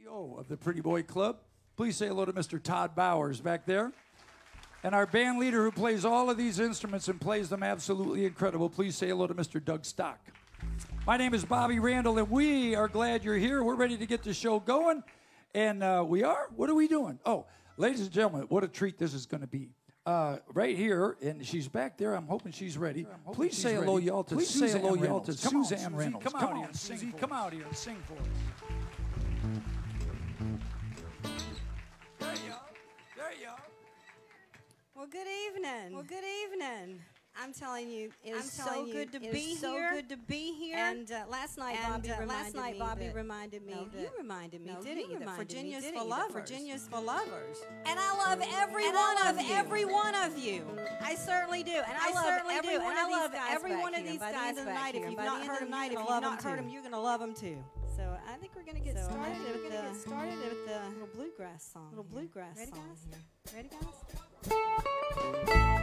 CEO of the Pretty Boy Club. Please say hello to Mr. Todd Bowers back there. And our band leader who plays all of these instruments and plays them absolutely incredible. Please say hello to Mr. Doug Stock. My name is Bobby Randall, and we are glad you're here. We're ready to get the show going. And we are? What are we doing? Oh, ladies and gentlemen, what a treat this is going to be. Right here, and she's back there. I'm hoping she's ready. Please say hello, y'all, to Suzanne Reynolds. Come out here and sing. Come out here and sing for us. There you are. There you are. Well, good evening. Well, good evening. I'm telling you, it's so good to be here. And last night, Bobby reminded me. You reminded me, didn't you? Virginia's for lovers. Virginia's for lovers. And I love every one of you. I certainly do. And I love every one of these guys tonight. If you've not heard them, you're going to love them too. So I think we're going to get started with the little bluegrass song. Ready, guys? Ready, guys?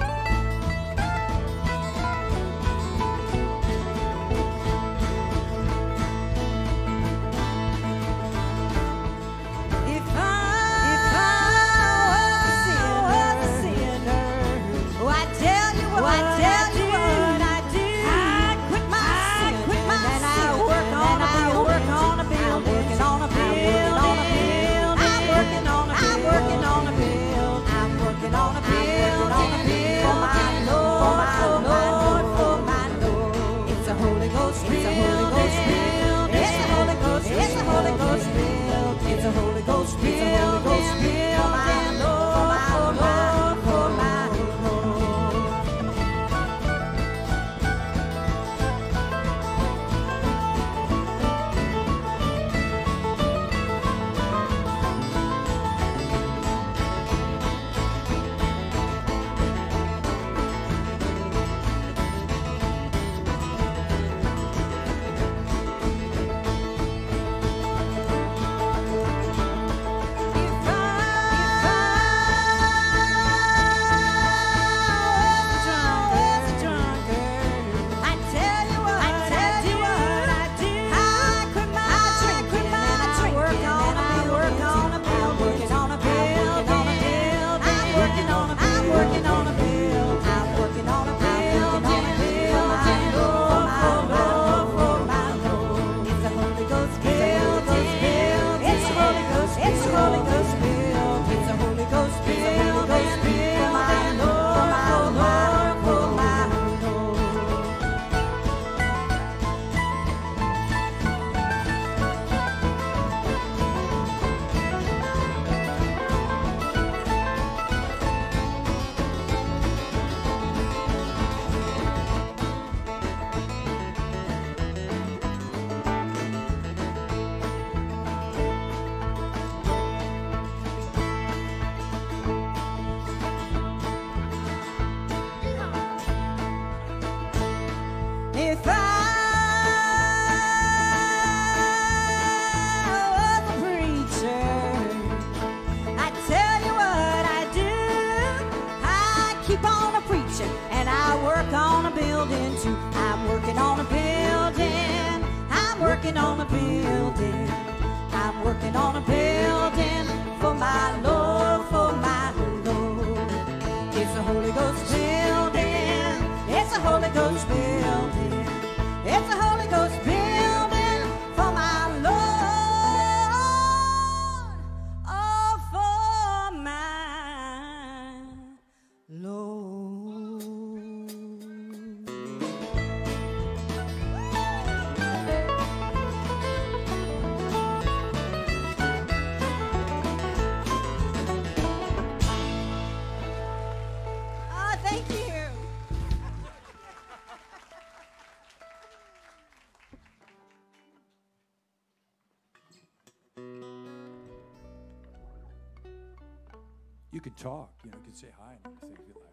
You could talk, you could say hi and everything if you like.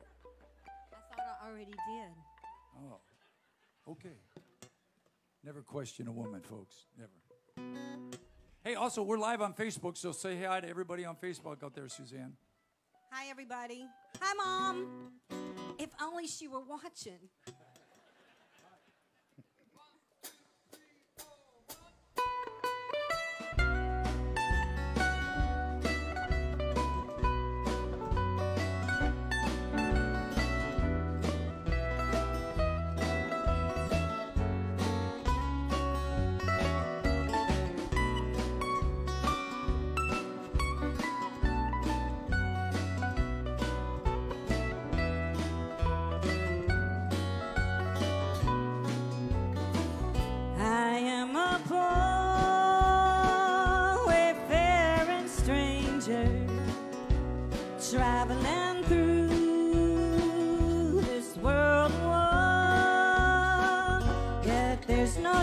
I thought I already did. Oh, okay. Never question a woman, folks. Never. Hey, also, we're live on Facebook, so say hi to everybody on Facebook out there, Suzanne. Hi, everybody. Hi, Mom. If only she were watching.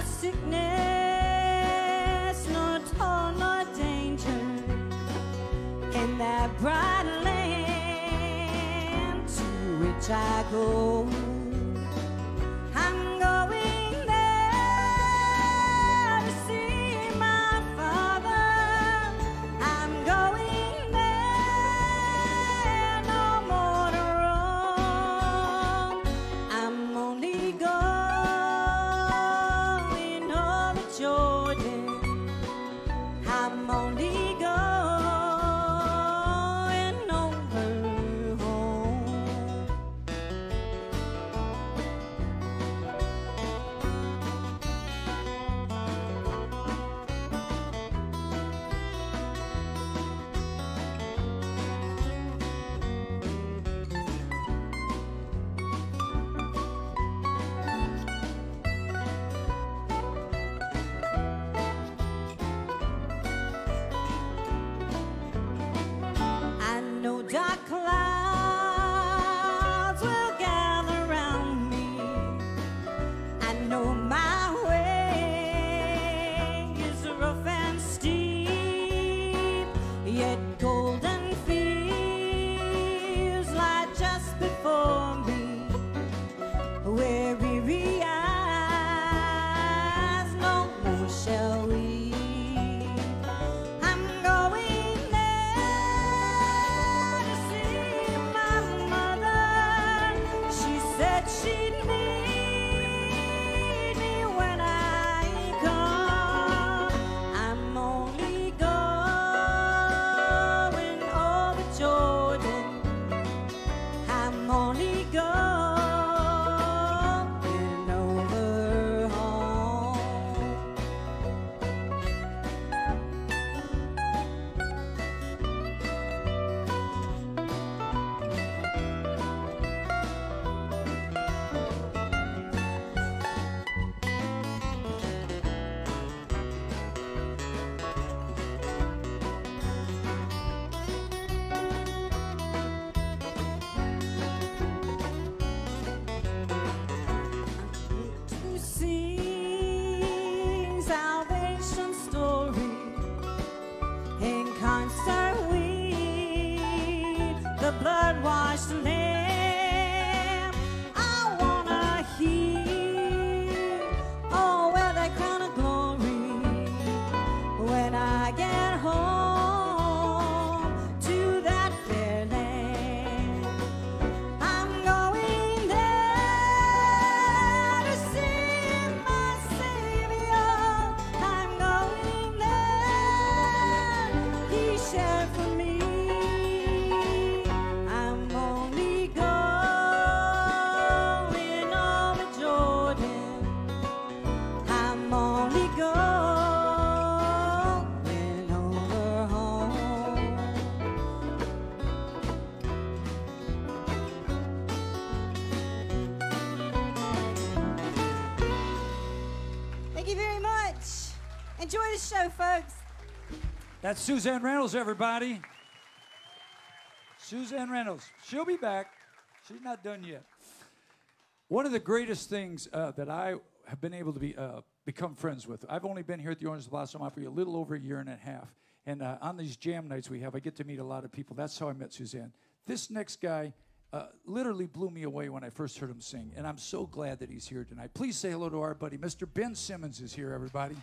sickness, nor toil, nor danger in that bright land to which I go. I'm going there to see my Father. I'm going there, no more to roam. I'm only going over Jordan. I'm only going over home. I know dark clouds will gather round me. I know my way is rough and steep, yet golden fields lie just before me, where weary eyes no more shall weep. I'm going there to see my mother. She said she'd meet me when I come. I'm only going over Jordan. I'm only going over home. To sing salvation story in concert with the blood-washed Lamb. I wanna hear, oh, where they crown of glory when I get home to that fair land. I'm going there to see my Savior. I'm going there, He shared for me. I'm only going over Jordan. I'm only going over home. Thank you very much. Enjoy the show, folks. That's Suzanne Reynolds, everybody. Suzanne Reynolds. She'll be back. She's not done yet. One of the greatest things that I have been able to become friends with, I've only been here at the Orange Blossom Opry a little over a year and a half. And on these jam nights we have, I get to meet a lot of people. That's how I met Suzanne. This next guy literally blew me away when I first heard him sing. And I'm so glad that he's here tonight. Please say hello to our buddy. Mr. Ben Simmons is here, everybody.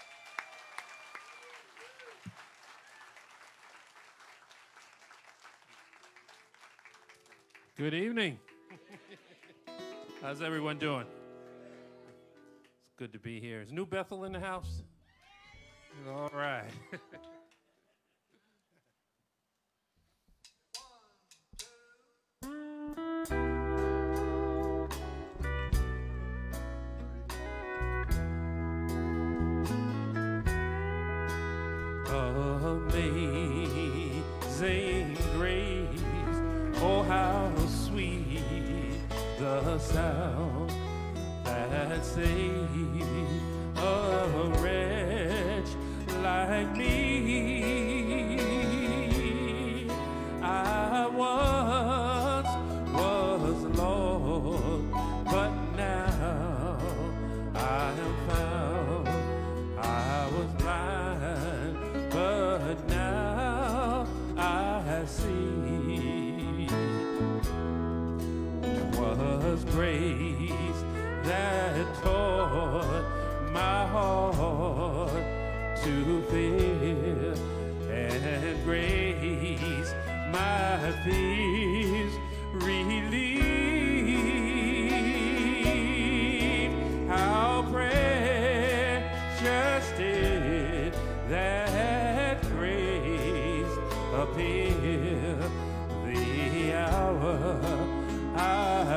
Good evening. How's everyone doing? It's good to be here. Is New Bethel in the house? All right. Amazing grace, oh how sweet the sound that saved a wretch like me. I once was lost, but now I am found.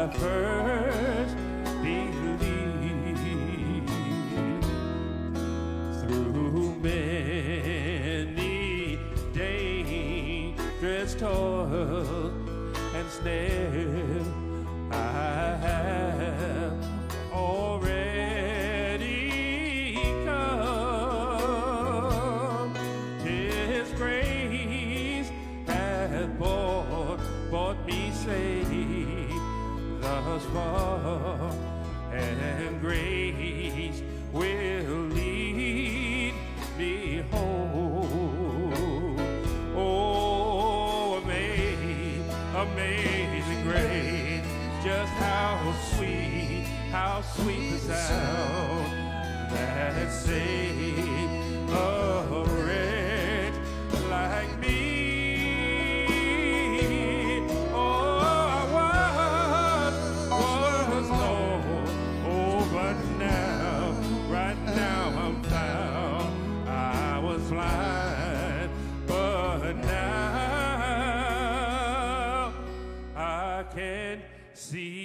first believed. Through many dangerous toils and snares, I have already come. His grace has brought me safe thus far, and grace will lead me home. Oh, amazing grace, just how sweet the sound that saved a wretch like me. Oh, I was lost, oh, but now, right now I'm found. I was blind, but now I can see.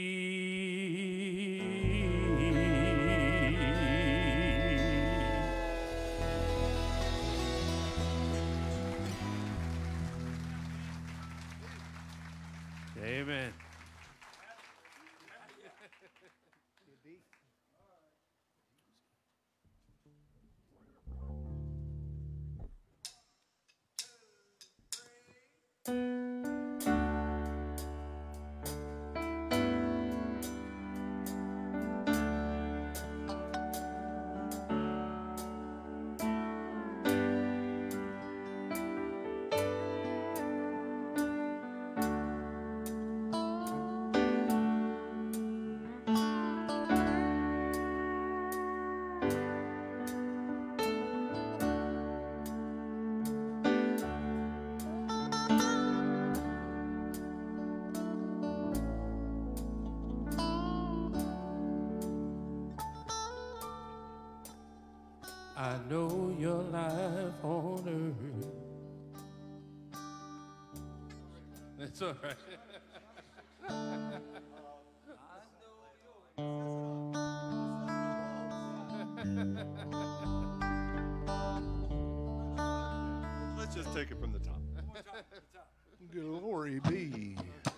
Amen. I know your life on earth. That's all right. Let's just take it from the top. Glory be.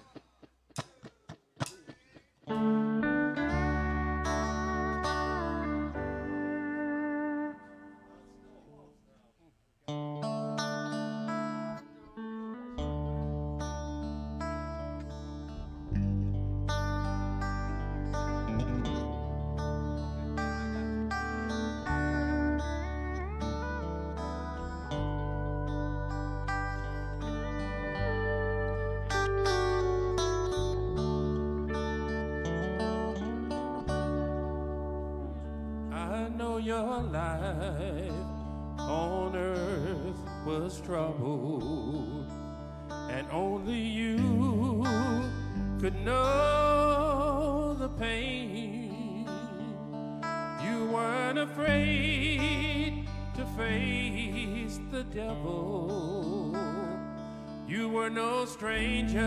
Your life on earth was troubled, and only you could know the pain. You weren't afraid to face the devil. You were no stranger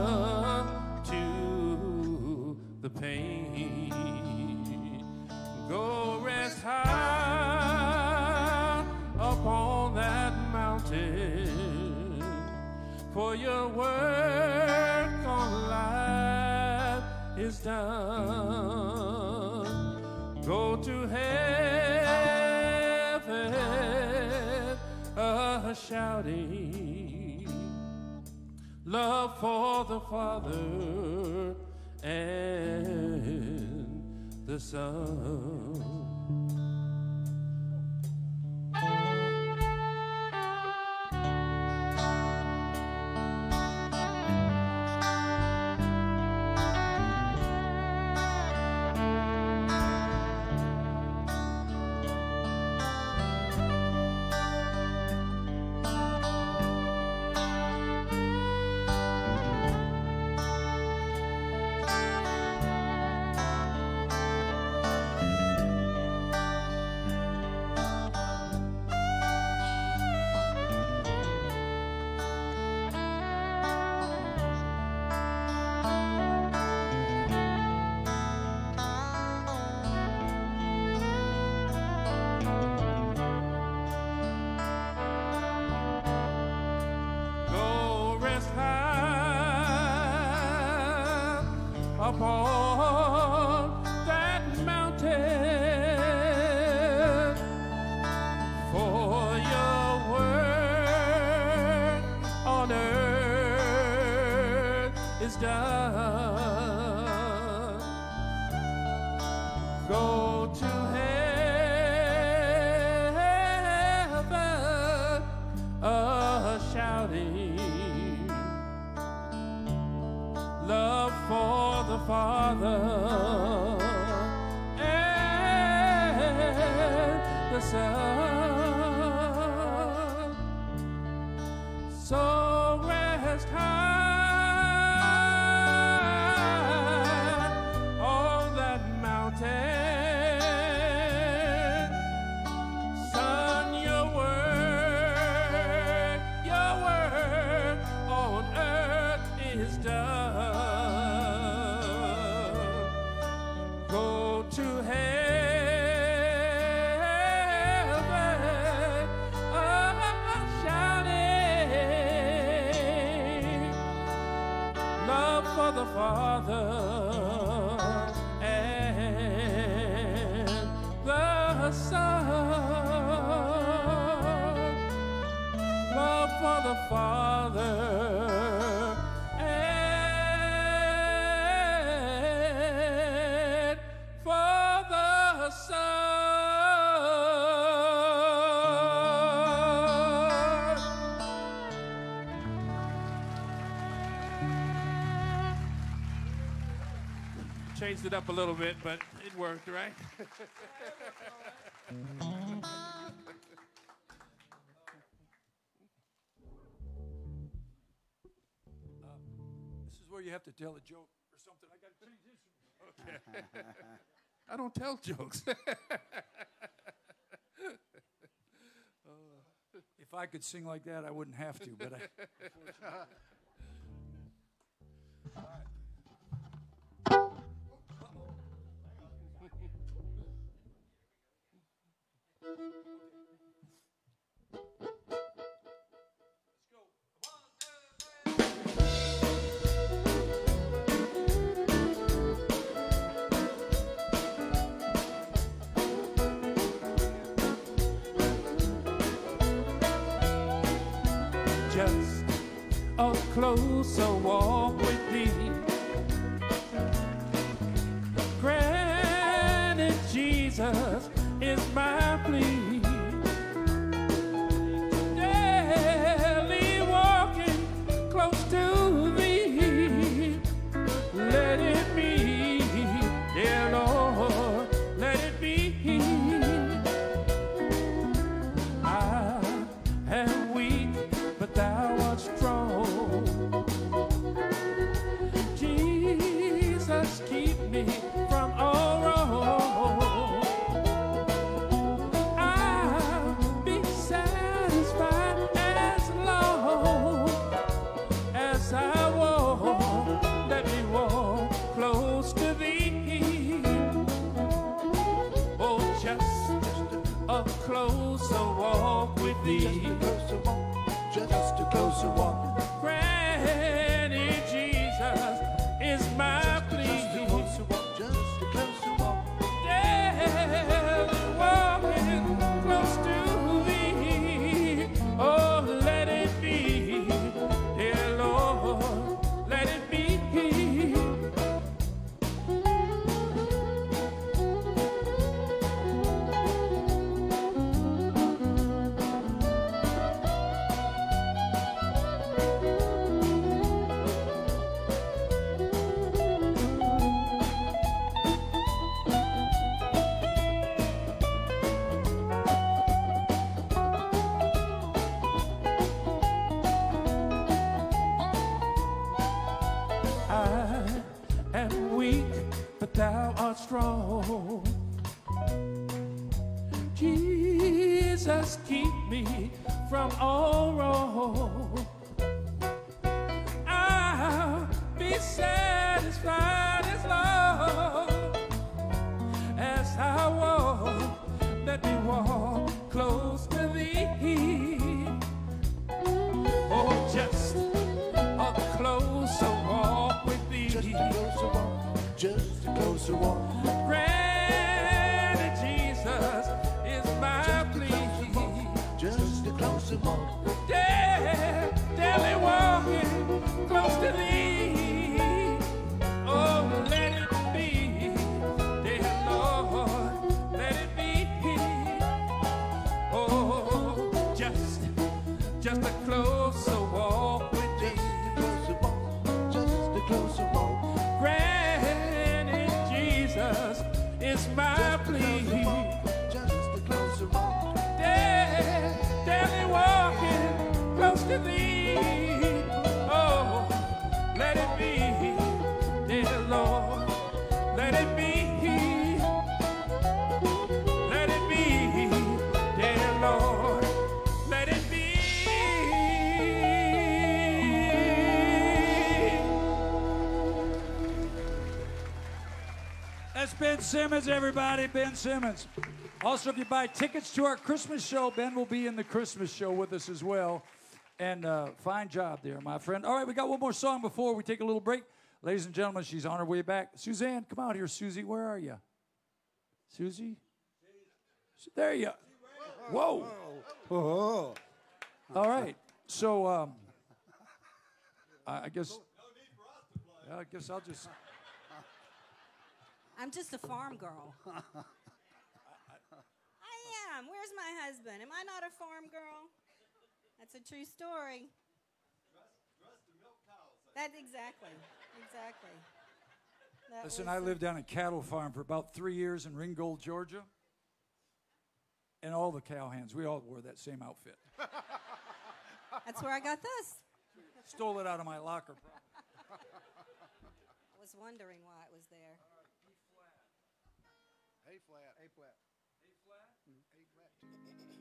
to the pain. Go rest high upon that mountain, for your work on life is done. Go to heaven shouting love for the Father and the Son. upon that mountain, for your word on earth is done. Go to heaven shouting love for the Father and the Son. So rest high on that mountain. Son, your word on earth is done. Go to heaven, shouting love for the Father and the Son. Love for the Father and for the Son. Changed it up a little bit, but it worked, right? This is where you have to tell a joke or something. I got to change this. Okay. I don't tell jokes. If I could sing like that, I wouldn't have to, but Just a closer walk with thee. Granted, Jesus is my plea. Daily walking close to thee. Let it be, dear Lord, let it be. I am weak, but thou art strong. Jesus, keep me from all wrong. I'll be satisfied as long as I walk. Let me walk close to thee. Oh, just a closer walk with thee. Just a closer walk. Granted, Jesus is my plea. Just a closer walk. Just a closer walk. Daily walking close to thee. Oh, let it be, dear Lord, let it be. I am weak, but thou art strong. Jesus, keep me from all wrong. I'll be satisfied as long as I walk. Let me walk close to thee. Oh, just a closer walk with thee. Just a closer walk. closer walk. Daily walking close to thee. Oh, let it be, dear Lord, let it be. Oh, just a closer walk with thee. Just a closer walk. Granted, Jesus is my plea. Just a closer walk. Daily walking close to thee. Oh, let it be, dear Lord, let it be. Let it be, dear Lord, let it be. That's Ben Simmons, everybody. Ben Simmons. Also, if you buy tickets to our Christmas show, Ben will be in the Christmas show with us as well. And fine job there, my friend. All right, we got one more song before we take a little break. Ladies and gentlemen, she's on her way back. Suzanne, come out here, Susie. Where are you? Susie? There you are. Whoa. Oh. All right. So, I guess I'll just... I'm just a farm girl. I am. Where's my husband? Am I not a farm girl? That's a true story. Dressed to milk cows. That's exactly. That Listen, was I lived on a cattle farm for about 3 years in Ringgold, Georgia. And all the cowhands, we all wore that same outfit. That's where I got this. Stole it out of my locker. I was wondering why it was there. A flat. A flat. A flat? A flat.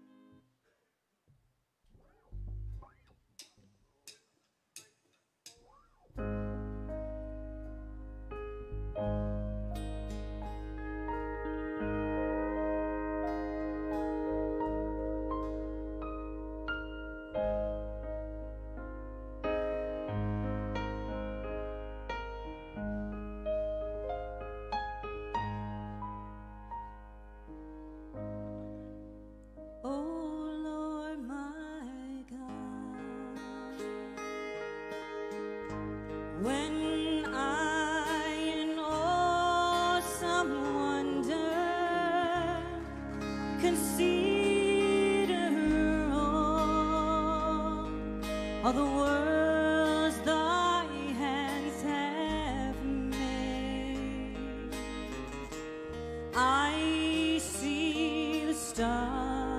When I in awesome wonder consider all the worlds thy hands have made, I see the stars,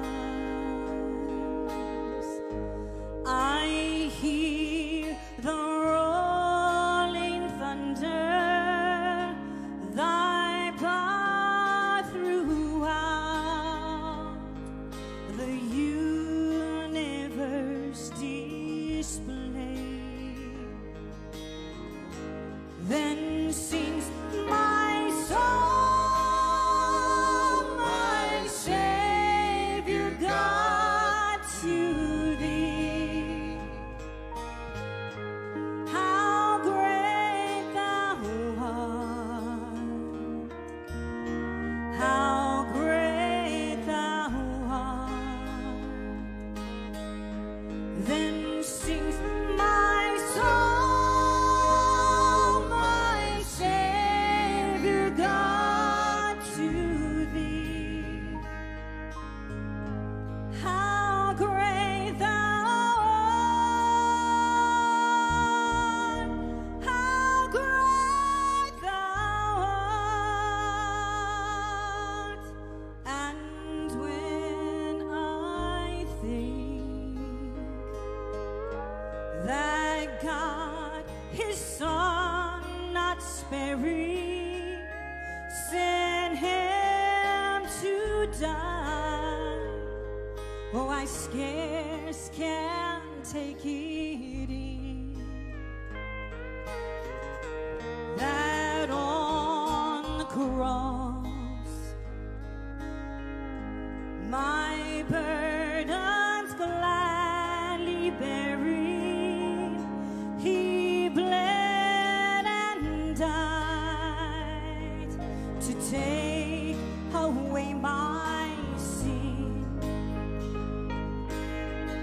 I hear the rolling thunder, thy power throughout the universe display. Then sings my soul, my Savior God, to thee. How great thou art, how great thou art. Then sings my soul, my Savior God, to thee. How great thou art, how great thou art. And when I think that God his Son not sparing sent him to die, oh, I scarce can take it in, that on the cross my burdens gladly bearing, he bled and died to take away my sin.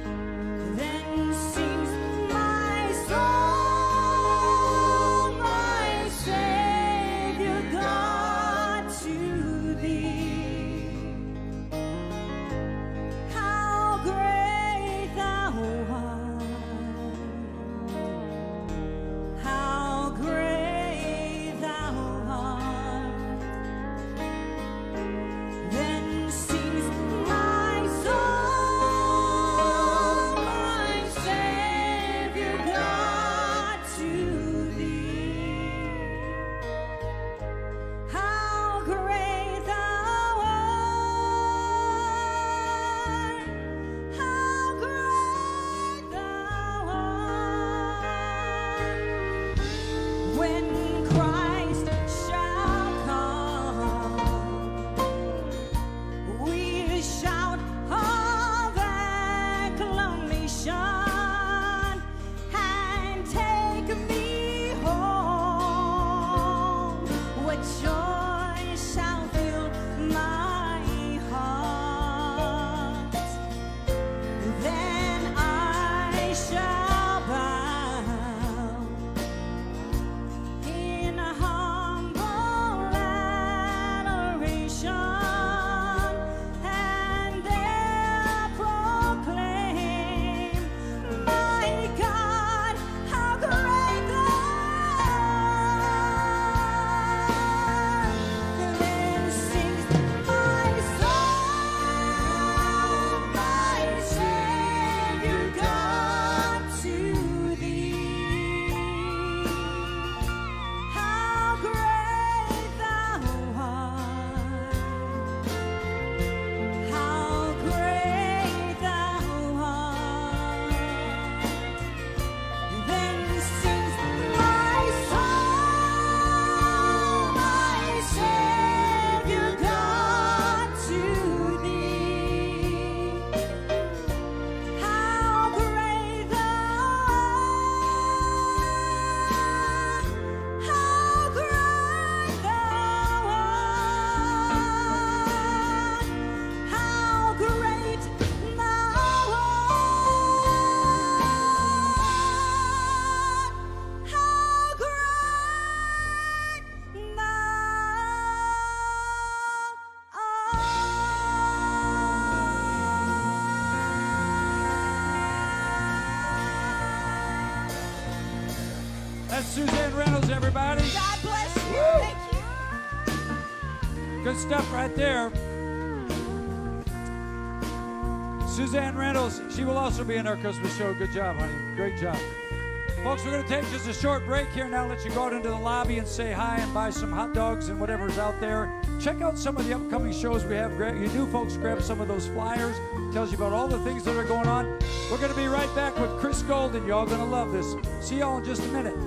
That's Suzanne Reynolds, everybody. God bless you. Woo. Thank you. Good stuff right there. Suzanne Reynolds, she will also be in our Christmas show. Good job, honey. Great job. Folks, we're going to take just a short break here now. Let you go out into the lobby and say hi and buy some hot dogs and whatever's out there. Check out some of the upcoming shows we have. You do, folks, grab some of those flyers. Tells you about all the things that are going on. We're going to be right back with Chris Golden. Y'all going to love this. See y'all in just a minute.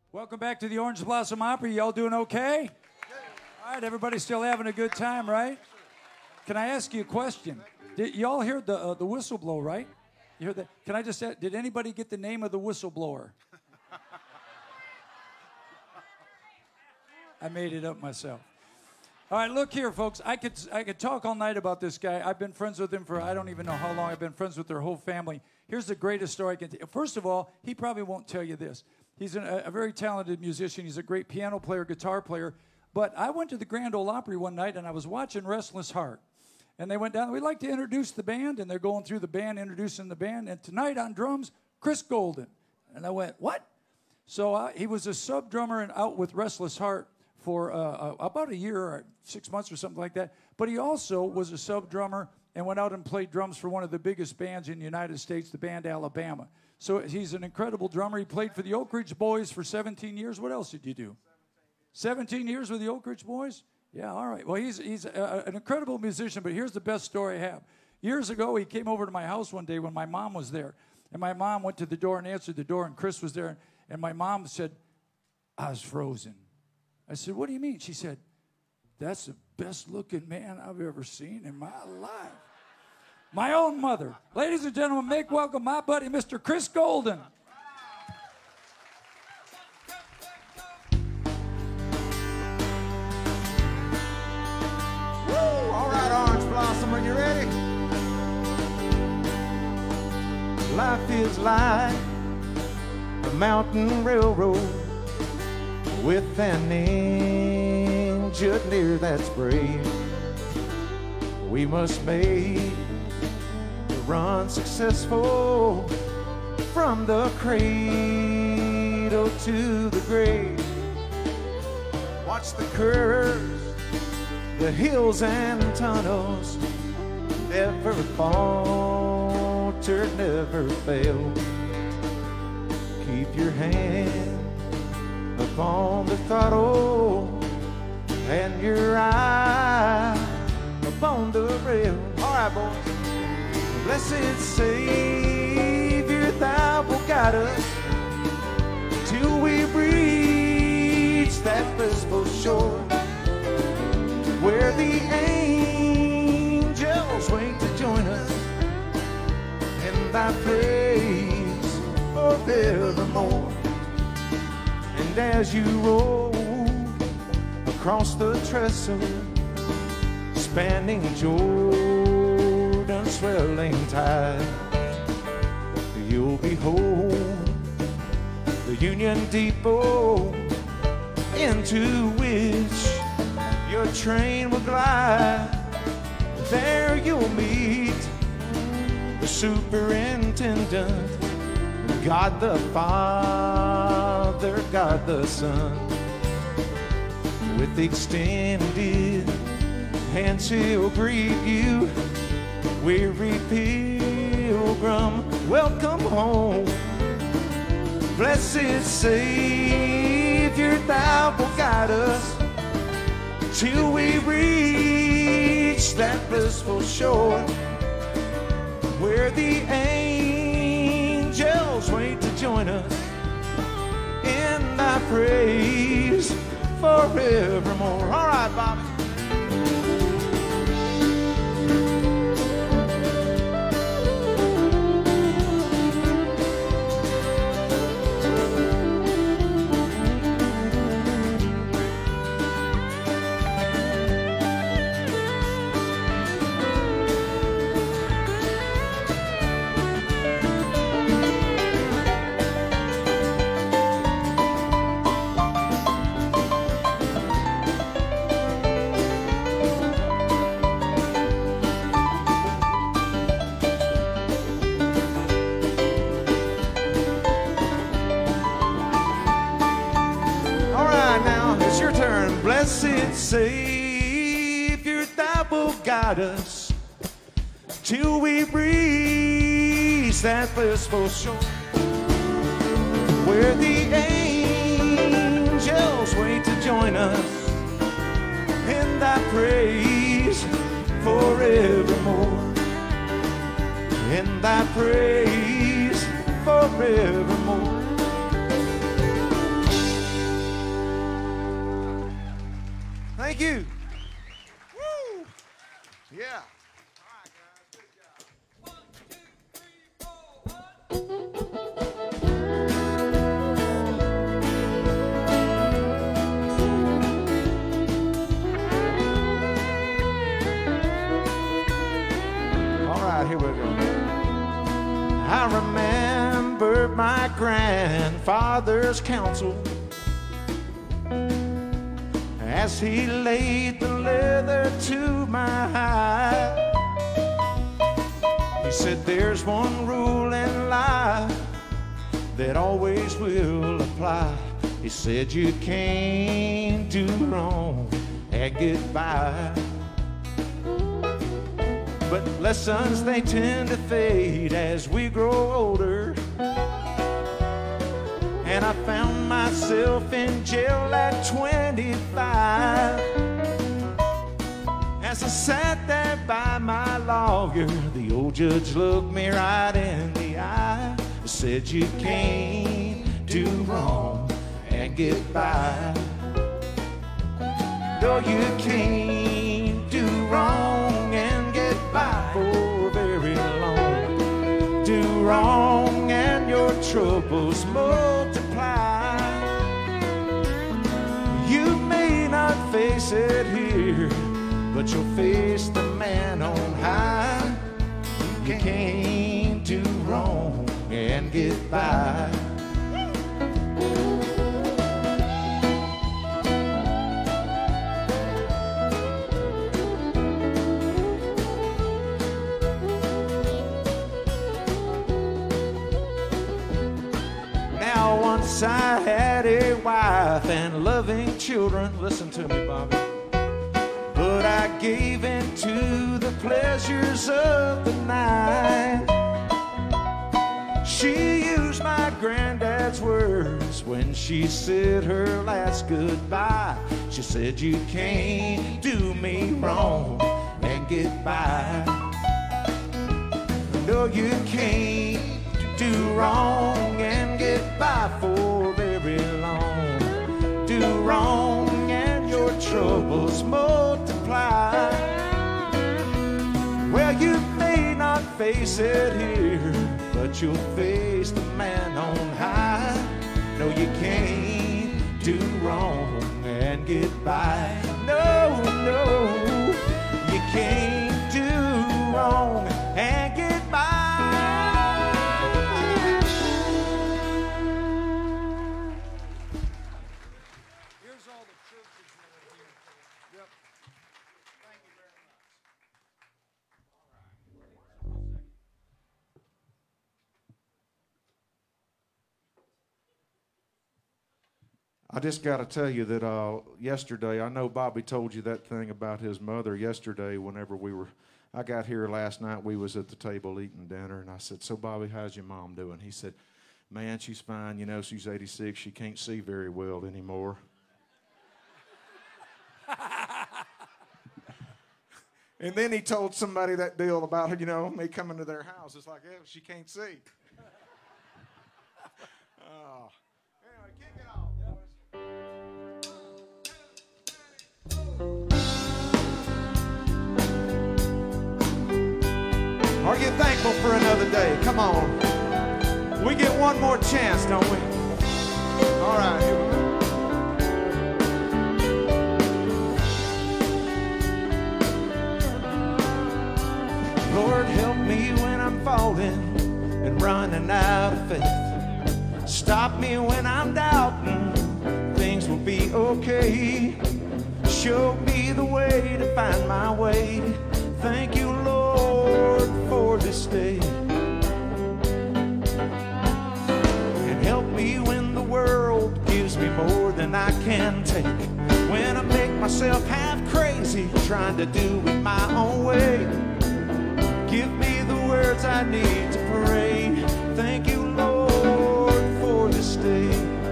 Welcome back to the Orange Blossom Opry. Y'all doing okay? All right, everybody still having a good time, right? Can I ask you a question? Did y'all hear the whistle blow, right? You heard that? Can I just ask, did anybody get the name of the whistleblower? I made it up myself. All right, look here, folks. I could talk all night about this guy. I've been friends with him for I don't even know how long. I've been friends with their whole family. Here's the greatest story I can tell. First of all, he probably won't tell you this. He's a very talented musician. He's a great piano player, guitar player. But I went to the Grand Ole Opry one night, and I was watching Restless Heart. And they went down. We'd like to introduce the band, and they're going through the band, introducing the band. And tonight on drums, Chris Golden. And I went, what? So he was a sub drummer and out with Restless Heart for about a year or 6 months or something like that. But he also was a sub drummer and went out and played drums for one of the biggest bands in the United States, the band Alabama. So he's an incredible drummer. He played for the Oak Ridge Boys for 17 years. What else did you do? 17 years with the Oak Ridge Boys? Yeah, all right. Well, he's an incredible musician, but here's the best story I have. Years ago, he came over to my house one day when my mom was there. And my mom went to the door and answered the door, and Chris was there. And my mom said, I was frozen. I said, what do you mean? She said, that's the best-looking man I've ever seen in my life. My own mother. Ladies and gentlemen, make welcome my buddy, Mr. Chris Golden. Woo! All right, Orange Blossom, are you ready? Life is like a mountain railroad with an engineer that's brave. We must make the run successful from the cradle to the grave. Watch the curves, the hills and tunnels, never falter, never fail. Keep your hand upon the throttle and your eye upon the rail. All right, boys. Blessed Savior, thou wilt guide us till we reach that blissful shore where the angels wait to join us in thy praise forevermore. And as you roll across the trestle, spanning Jordan's swelling tide, you'll behold the Union Depot into which your train will glide. There you'll meet the superintendent, God the Father, God the Son. With extended hands he'll greet you, weary pilgrim, welcome home. Blessed Savior, thou wilt guide us till we reach that blissful shore where the angels wait to join us in thy praise forevermore. All right, Bobby. Blessed Savior, thou wilt guide us till we reach that blissful shore where the angels wait to join us in thy praise forevermore. In thy praise forevermore. Thank you. Woo! Yeah. Here we go. I remember my grandfather's counsel as he laid the leather to my eye. He said, there's one rule in life that always will apply. He said, you can't do wrong and get by. But lessons, they tend to fade as we grow older. And I found myself in jail at 25. As I sat there by my lawyer, the old judge looked me right in the eye. He said, you can't do wrong and get by. No, you can't do wrong and get by for very long. Do wrong and your troubles multiply. You may not face it here, but you'll face the man on high. You can't do wrong and get by. I had a wife and loving children. Listen to me, Bobby. But I gave in to the pleasures of the night. She used my granddad's words when she said her last goodbye. She said, you can't do me wrong and get by. No, you can't do wrong and get by for very long. Do wrong and your troubles multiply. Well, you may not face it here, but you'll face the man on high. No, you can't do wrong and get by. No, no, you can't do wrong and get by. I just got to tell you that yesterday, I know Bobby told you that thing about his mother yesterday whenever I got here last night, we was at the table eating dinner, and I said, so Bobby, how's your mom doing? He said, man, she's fine. You know, she's 86. She can't see very well anymore. And then he told somebody that deal about, you know, me coming to their house. It's like, yeah, she can't see. Oh. Anyway, kick it off, boys. Are you thankful for another day? Come on. We get one more chance, don't we? All right, here we go. Lord, help me when I'm falling and running out of faith. Stop me when I'm doubting things will be okay. Show me the way to find my way. Thank you, Lord, for this day. And help me when the world gives me more than I can take. When I make myself half crazy trying to do it my own way. Give me the words I need to pray. Thank you, Lord, for this day.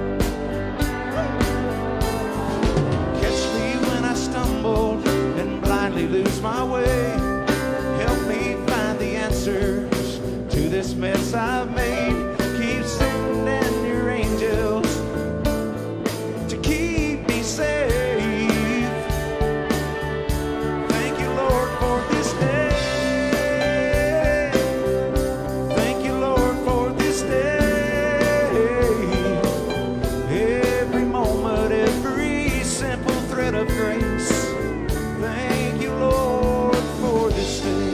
Catch me when I stumble and blindly lose my way. Help me find the answers to this mess I've made. Keep sending your angels to keep me safe. thread of grace. Thank you, Lord, for this day.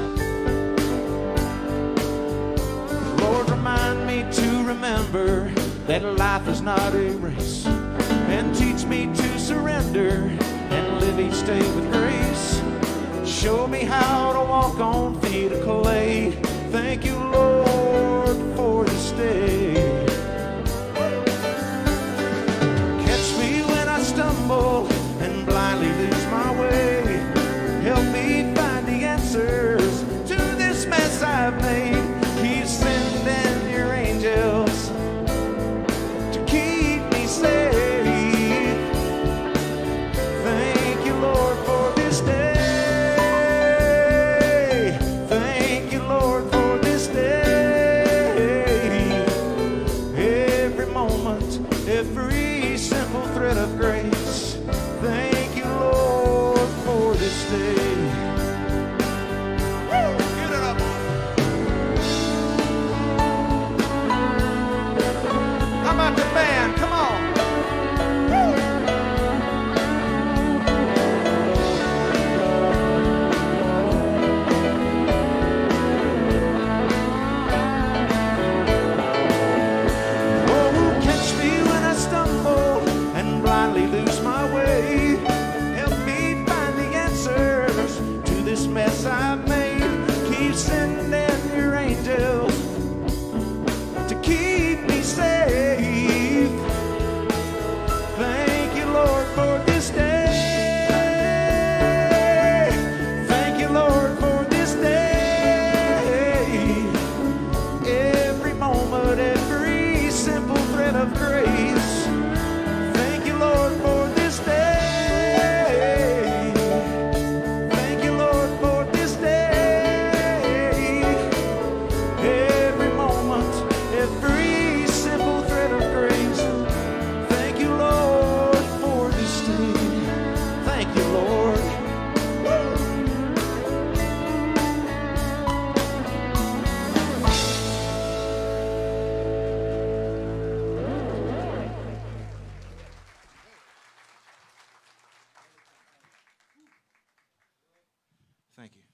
Lord, remind me to remember that life is not a race, and teach me to surrender and live each day with grace. Show me how to walk on feet of clay. Thank you, Lord, for this day. Catch me when I stumble and blindly lose my way. Help me find the answers to this mess I've made. Keep sending your angels to keep me safe. Thank you, Lord, for this day. Thank you, Lord, for this day. Every moment, every simple thread of grace. Thank you, Lord, for this day. Give it up. How about the band? Come on. Oh, catch me when I stumble and blindly lose my way. Help me find the answers to this mess I've made. Keep sending your angels to keep me safe. Thank you, Lord, for this day. Thank you, Lord, for this day. Every moment, every simple thread of grace. Thank you, Lord, for this day. Thank you, Lord, for this day. Every moment, every simple thread of grace. Thank you, Lord, for this day. Thank you, Lord. Thank you.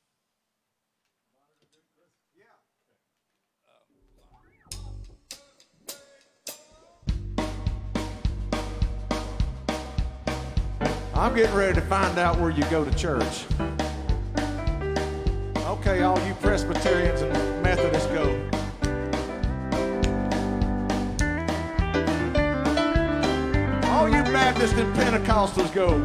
I'm getting ready to find out where you go to church. Okay, all you Presbyterians and Methodists go. All you Baptists and Pentecostals go.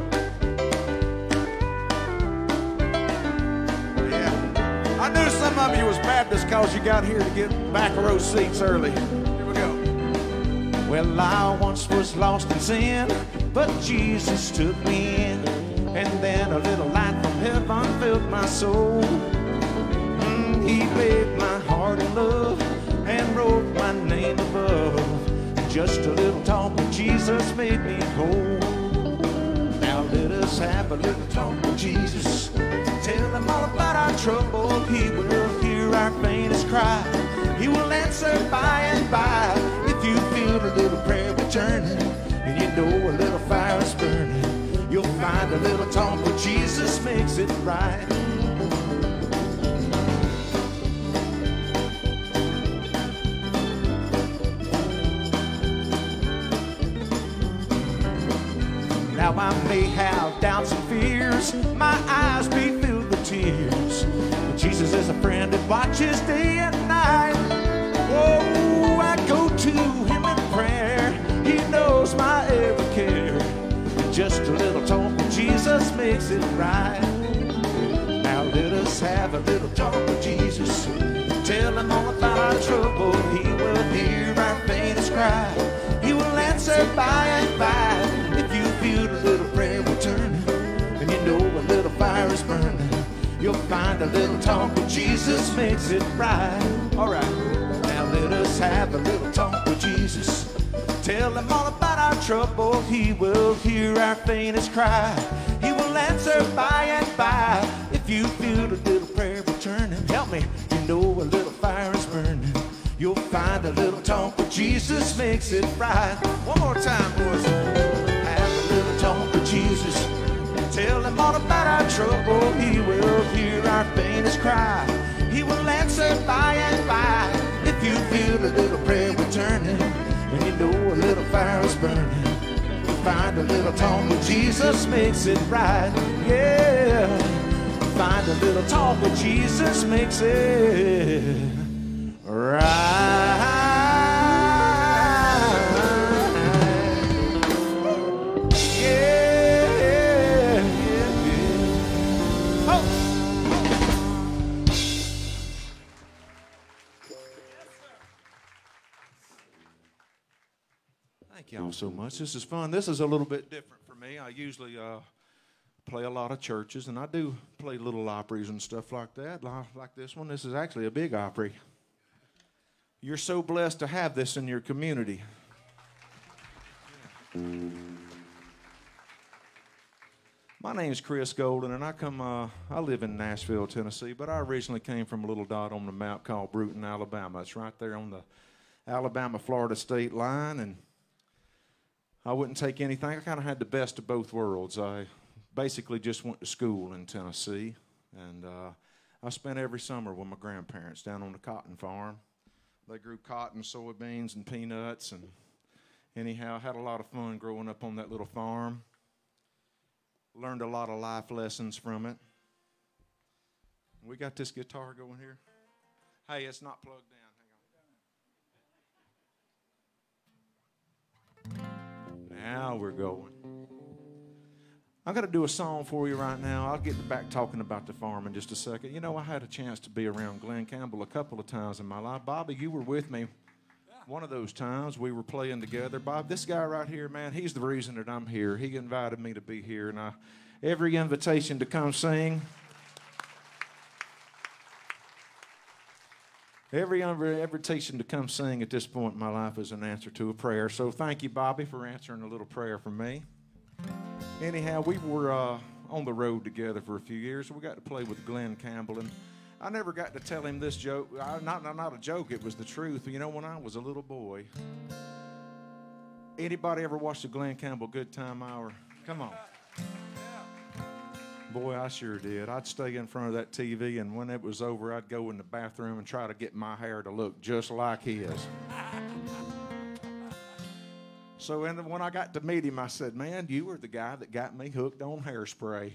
Yeah. I knew some of you was Baptists because you got here to get back row seats early. Here we go. Well, I once was lost in sin, but Jesus took me in. And then a little light from heaven filled my soul. He laid my heart in love and wrote my name above. Just a little talk with Jesus made me whole. Now let us have a little talk with Jesus. Tell him all about our trouble. He will hear our faintest cry. He will answer by and by. If you feel a little prayer returning and you know a little fire is burning, you'll find a little talk with Jesus makes it right. Now I may have doubts and fears, my eyes be filled with tears, but Jesus is a friend that watches day and night. Oh, I go to him in prayer, he knows my every care. Just a little talk with Jesus makes it right. Now let us have a little talk with Jesus. Tell him all about our trouble. He will hear our faintest cry. He will answer by and by. If you feel a little prayer returning and you know a little fire is burning, you'll find a little talk with Jesus makes it right. All right. Now let us have a little talk with Jesus. Tell him all about our trouble. He will hear our faintest cry. He will answer by and by. If you feel a little prayer returning, help me, you know a little fire is burning, you'll find a little talk with Jesus makes it right. One more time, boys. Have a little talk with Jesus. them all about our trouble. He will hear our faintest cry. He will answer by and by. If you feel a little prayer returning, when you know a little fire is burning, find a little talk with Jesus makes it right. Yeah, find a little talk with Jesus makes it right. Thank y'all so much. This is fun. This is a little bit different for me. I usually play a lot of churches, and I do play little Opries and stuff like that, like this one. This is actually a big Opry. You're so blessed to have this in your community. Yeah. My name's Chris Golden, and I live in Nashville, Tennessee, but I originally came from a little dot on the map called Bruton, Alabama. It's right there on the Alabama-Florida state line, and I wouldn't take anything. I kind of had the best of both worlds. I basically just went to school in Tennessee, and I spent every summer with my grandparents down on the cotton farm. They grew cotton, soybeans, and peanuts, and anyhow, I had a lot of fun growing up on that little farm. Learned a lot of life lessons from it. We got this guitar going here. Hey, it's not plugged in. Now we're going. I'm going to do a song for you right now. I'll get back talking about the farm in just a second. You know, I had a chance to be around Glenn Campbell a couple of times in my life. Bobby, you were with me one of those times. We were playing together. Bob, this guy right here, man, he's the reason that I'm here. He invited me to be here, and every invitation to come sing, every invitation to come sing at this point in my life is an answer to a prayer. So thank you, Bobby, for answering a little prayer for me. Anyhow, we were on the road together for a few years. We got to play with Glenn Campbell, and I never got to tell him this joke. Not a joke, it was the truth. You know, when I was a little boy, anybody ever watched the Glenn Campbell Good Time Hour? Come on. Boy, I sure did. I'd stay in front of that TV, and when it was over, I'd go in the bathroom and try to get my hair to look just like his. So when I got to meet him, I said, man, you were the guy that got me hooked on hairspray.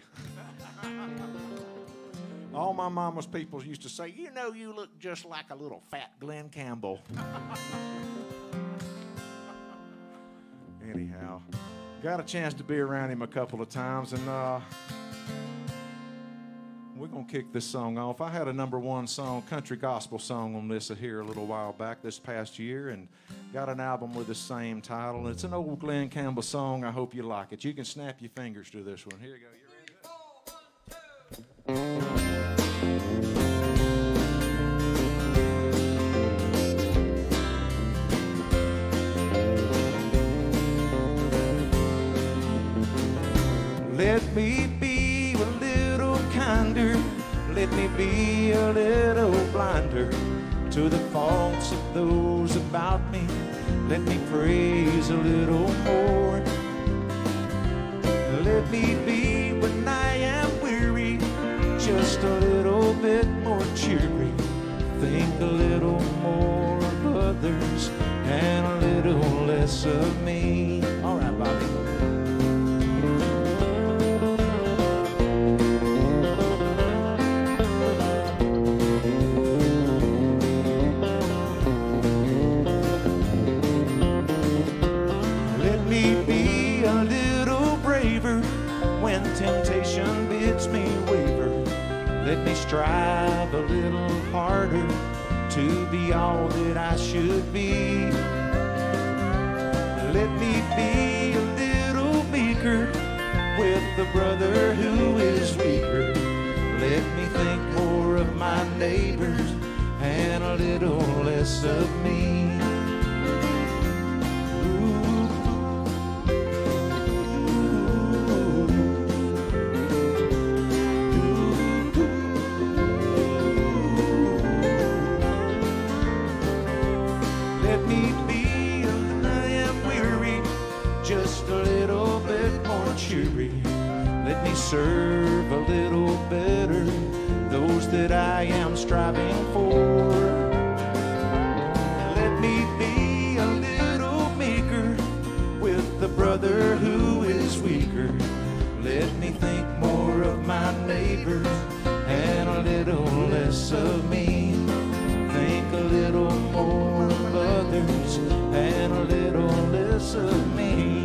All my mama's people used to say, you know, you look just like a little fat Glenn Campbell. Anyhow, got a chance to be around him a couple of times, and we're going to kick this song off. I had a #1 song, country gospel song on this here a little while back this past year, and got an album with the same title. It's an old Glenn Campbell song. I hope you like it. You can snap your fingers to this one. Here you go. You ready? Let me be a little kinder. Let me be a little blinder to the faults of those about me. Let me praise a little more. Let me be when I am weary, just a little bit more cheery. Think a little more of others and a little less of me. All right, Bobby. Temptation bids me waver. Let me strive a little harder to be all that I should be. Let me be a little meeker with the brother who is weaker. Let me think more of my neighbors and a little less of me. Let me me serve a little better those that I am striving for. Let me be a little meeker with the brother who is weaker. Let me think more of my neighbors and a little less of me. Think a little more of others and a little less of me.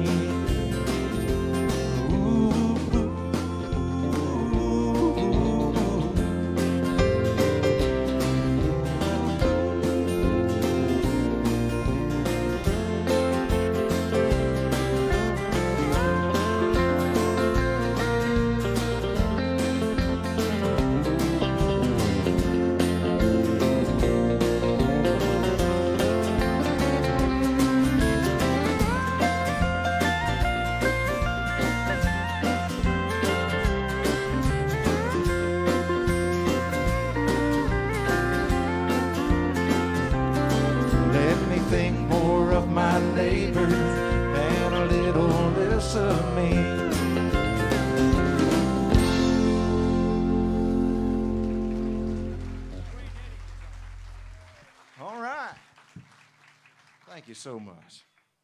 Thank you so much.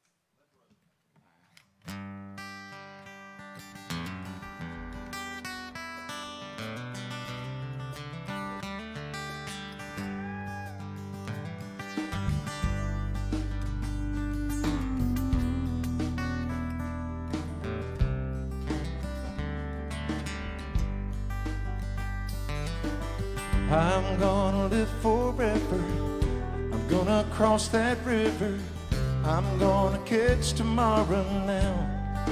I'm gonna live forever. I'm gonna cross that river. I'm gonna catch tomorrow now.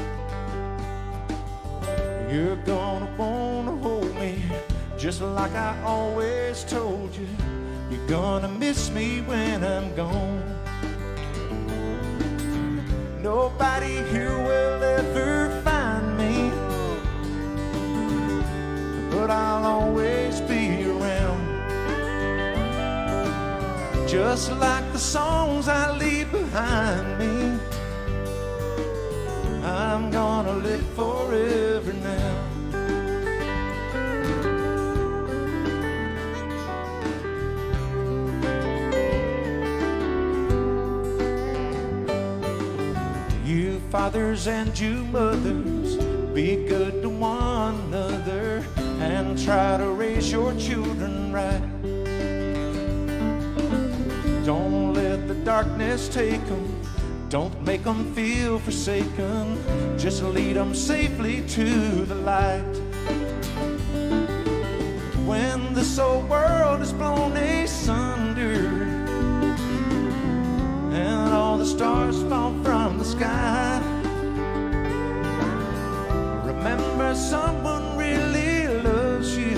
You're gonna wanna hold me just like I always told you. You're gonna miss me when I'm gone. Nobody here will ever find me, but I'll always be around. Just like the songs I leave behind me, I'm gonna live forever now. You fathers and you mothers, be good to one another and try to raise your children right. Don't let the darkness take them. Don't make them feel forsaken. Just lead them safely to the light. When this old world is blown asunder and all the stars fall from the sky, remember someone really loves you.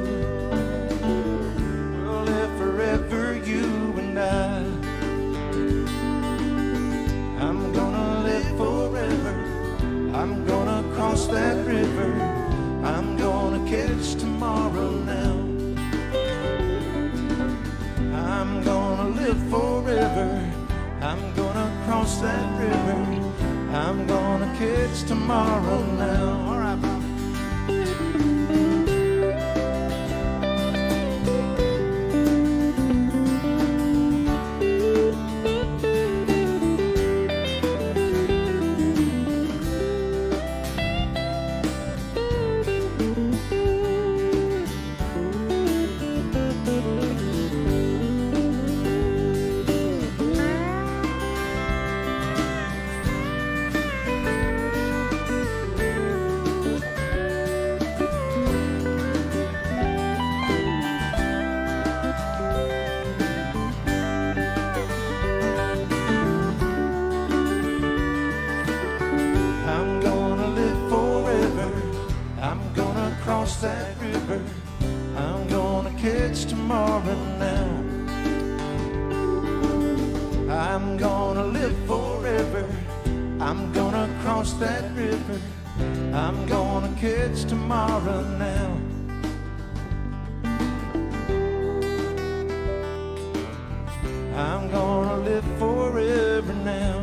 We'll live forever, you and I. I'm gonna live forever. I'm gonna cross that river. I'm gonna catch tomorrow now. I'm gonna live forever. I'm gonna cross that river. I'm gonna catch tomorrow now. All right, Bobby. That river, I'm gonna catch tomorrow now. I'm gonna live forever. I'm gonna cross that river. I'm gonna catch tomorrow now. I'm gonna live forever now.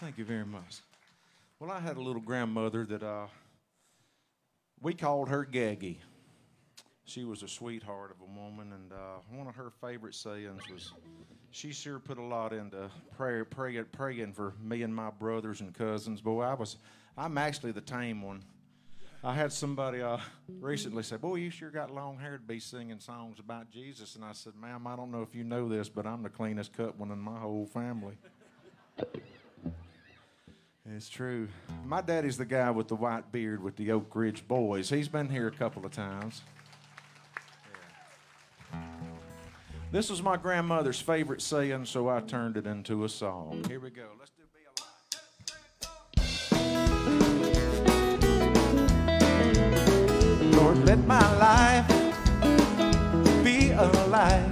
Thank you very much. Well, I had a little grandmother that we called her Gaggy. She was a sweetheart of a woman, and one of her favorite sayings was, she sure put a lot into praying for me and my brothers and cousins. Boy, I'm actually the tame one. I had somebody recently say, boy, you sure got long hair to be singing songs about Jesus. And I said, ma'am, I don't know if you know this, but I'm the cleanest cut one in my whole family. It's true. My daddy's the guy with the white beard with the Oak Ridge Boys. He's been here a couple of times. Yeah. This was my grandmother's favorite saying, so I turned it into a song. Here we go. Let's do Be Alive. Lord, let my life be a light.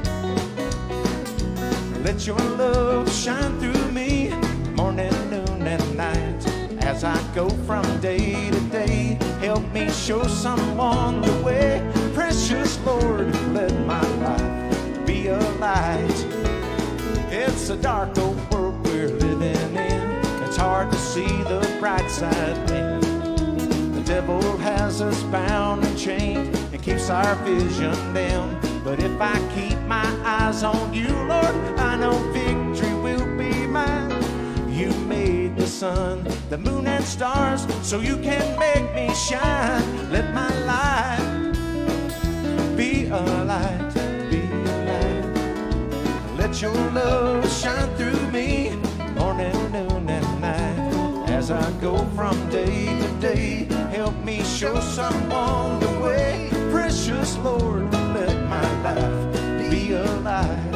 Let your love shine through me, morning, noon, and night. As I go from day to day, help me show someone the way. Precious Lord, let my life be a light. It's a dark old world we're living in. It's hard to see the bright side then. The devil has us bound and chained and keeps our vision dim. But if I keep my eyes on you, Lord, I know victory will be mine. You made the sun, the moon, and stars so you can make me shine. Let my life be a light, be a light. Let your love shine through me, morning, noon, and night. As I go from day to day, help me show someone the way. Precious Lord, let my life be a light.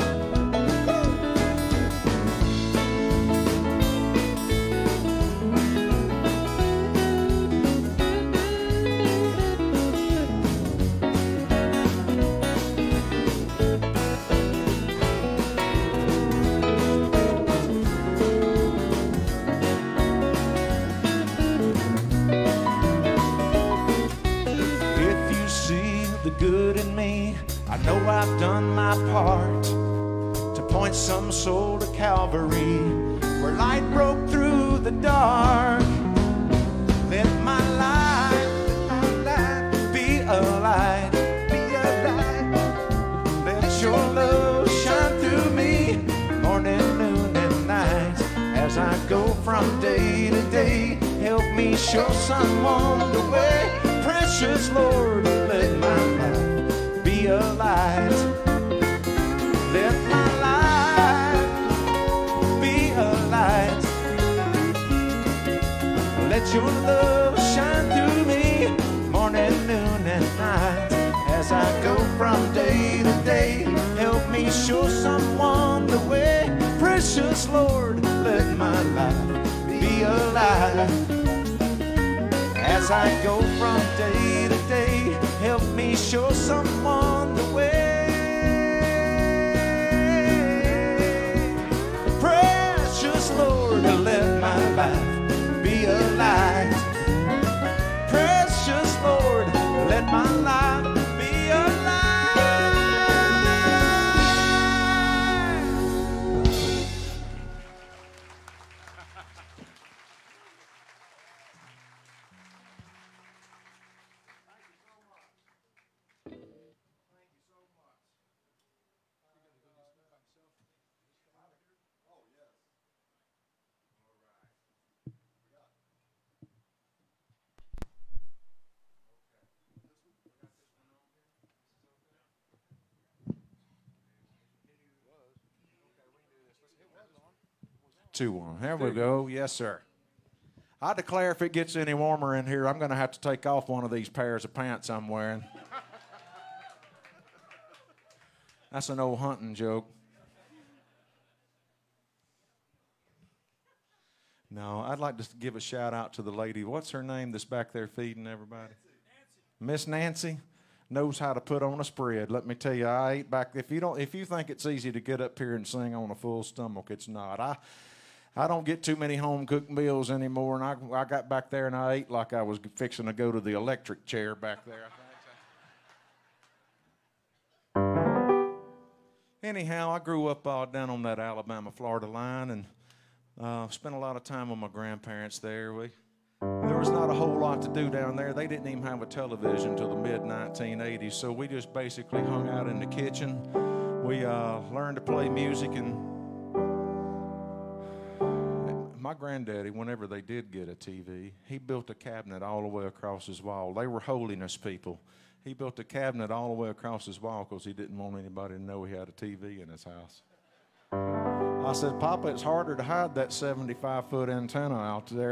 Good in me, I know I've done my part to point some soul to Calvary, where light broke through the dark. Let my life be a light, be a light. Let your love shine through me, morning, noon, and night. As I go from day to day, help me show someone the way. Precious Lord, let my life be a light. Let my life be a light. Let your love shine through me, morning, noon, and night. As I go from day to day, help me show someone the way. Precious Lord, let my life be a light. As I go from day to day, help me show someone the way. Precious Lord, let my life be a light. Precious Lord, let my life be a light. Two, one. There we go. Yes, sir. I declare if it gets any warmer in here, I'm going to have to take off one of these pairs of pants I'm wearing. That's an old hunting joke. No, I'd like to give a shout out to the lady. What's her name that's back there feeding everybody? Miss Nancy knows how to put on a spread. Let me tell you, I ate back. If you think it's easy to get up here and sing on a full stomach, it's not. I don't get too many home-cooked meals anymore, and I got back there and I ate like I was fixing to go to the electric chair back there. Anyhow, I grew up down on that Alabama-Florida line, and Spent a lot of time with my grandparents there. There was not a whole lot to do down there. They didn't even have a television until the mid-1980s, so we just basically hung out in the kitchen. We learned to play music, and my granddaddy, whenever they did get a TV, he built a cabinet all the way across his wall. They were holiness people. He built a cabinet all the way across his wall because he didn't want anybody to know he had a TV in his house. I said, Papa, it's harder to hide that 75-foot antenna out there.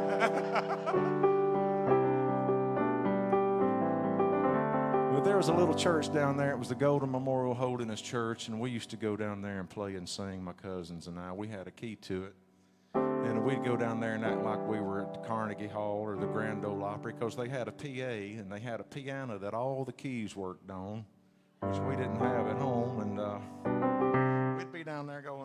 But there was a little church down there. It was the Golden Memorial Holiness Church, and we used to go down there and play and sing, my cousins and I. We had a key to it. And we'd go down there and act like we were at the Carnegie Hall or the Grand Ole Opry because they had a PA, and they had a piano that all the keys worked on, which we didn't have at home. And we'd be down there going,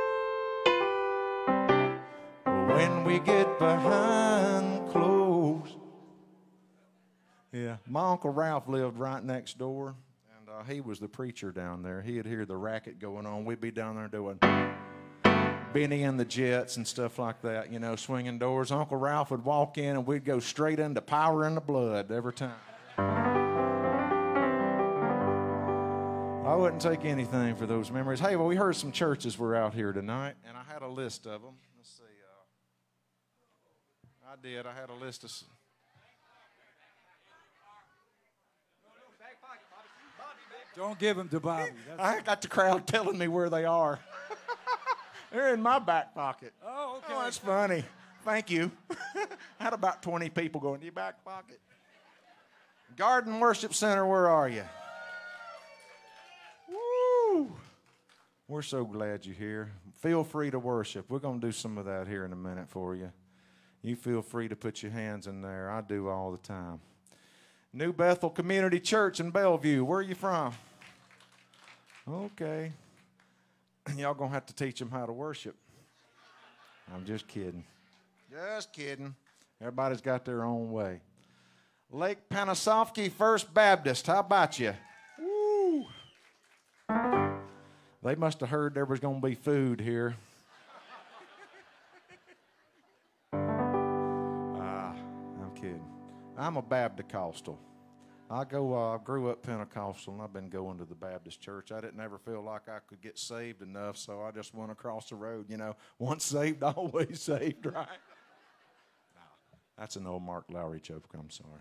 when we get behind closed. Yeah, my Uncle Ralph lived right next door, and he was the preacher down there. He'd hear the racket going on. We'd be down there doing Benny and the Jets and stuff like that, you know, swinging doors. Uncle Ralph would walk in, and we'd go straight into Power in the Blood every time. I wouldn't take anything for those memories. Hey, well, we heard some churches were out here tonight, and I had a list of them. Let's see. I had a list of... Don't give them to Bobby. I got the crowd telling me where they are. They're in my back pocket. Oh, okay. Oh, that's funny. Thank you. I had about 20 people going, in your back pocket. Garden Worship Center, where are you? Woo! We're so glad you're here. Feel free to worship. We're going to do some of that here in a minute for you. You feel free to put your hands in there. I do all the time. New Bethel Community Church in Bellevue. Where are you from? Okay. Y'all going to have to teach them how to worship. I'm just kidding. Just kidding. Everybody's got their own way. Lake Panasoffkee First Baptist. How about you? Woo! They must have heard there was going to be food here. I'm kidding. I'm a Baptist-costal. I grew up Pentecostal, and I've been going to the Baptist church. I didn't ever feel like I could get saved enough, so I just went across the road. You know, once saved, always saved, right? No, that's an old Mark Lowry joke. I'm sorry.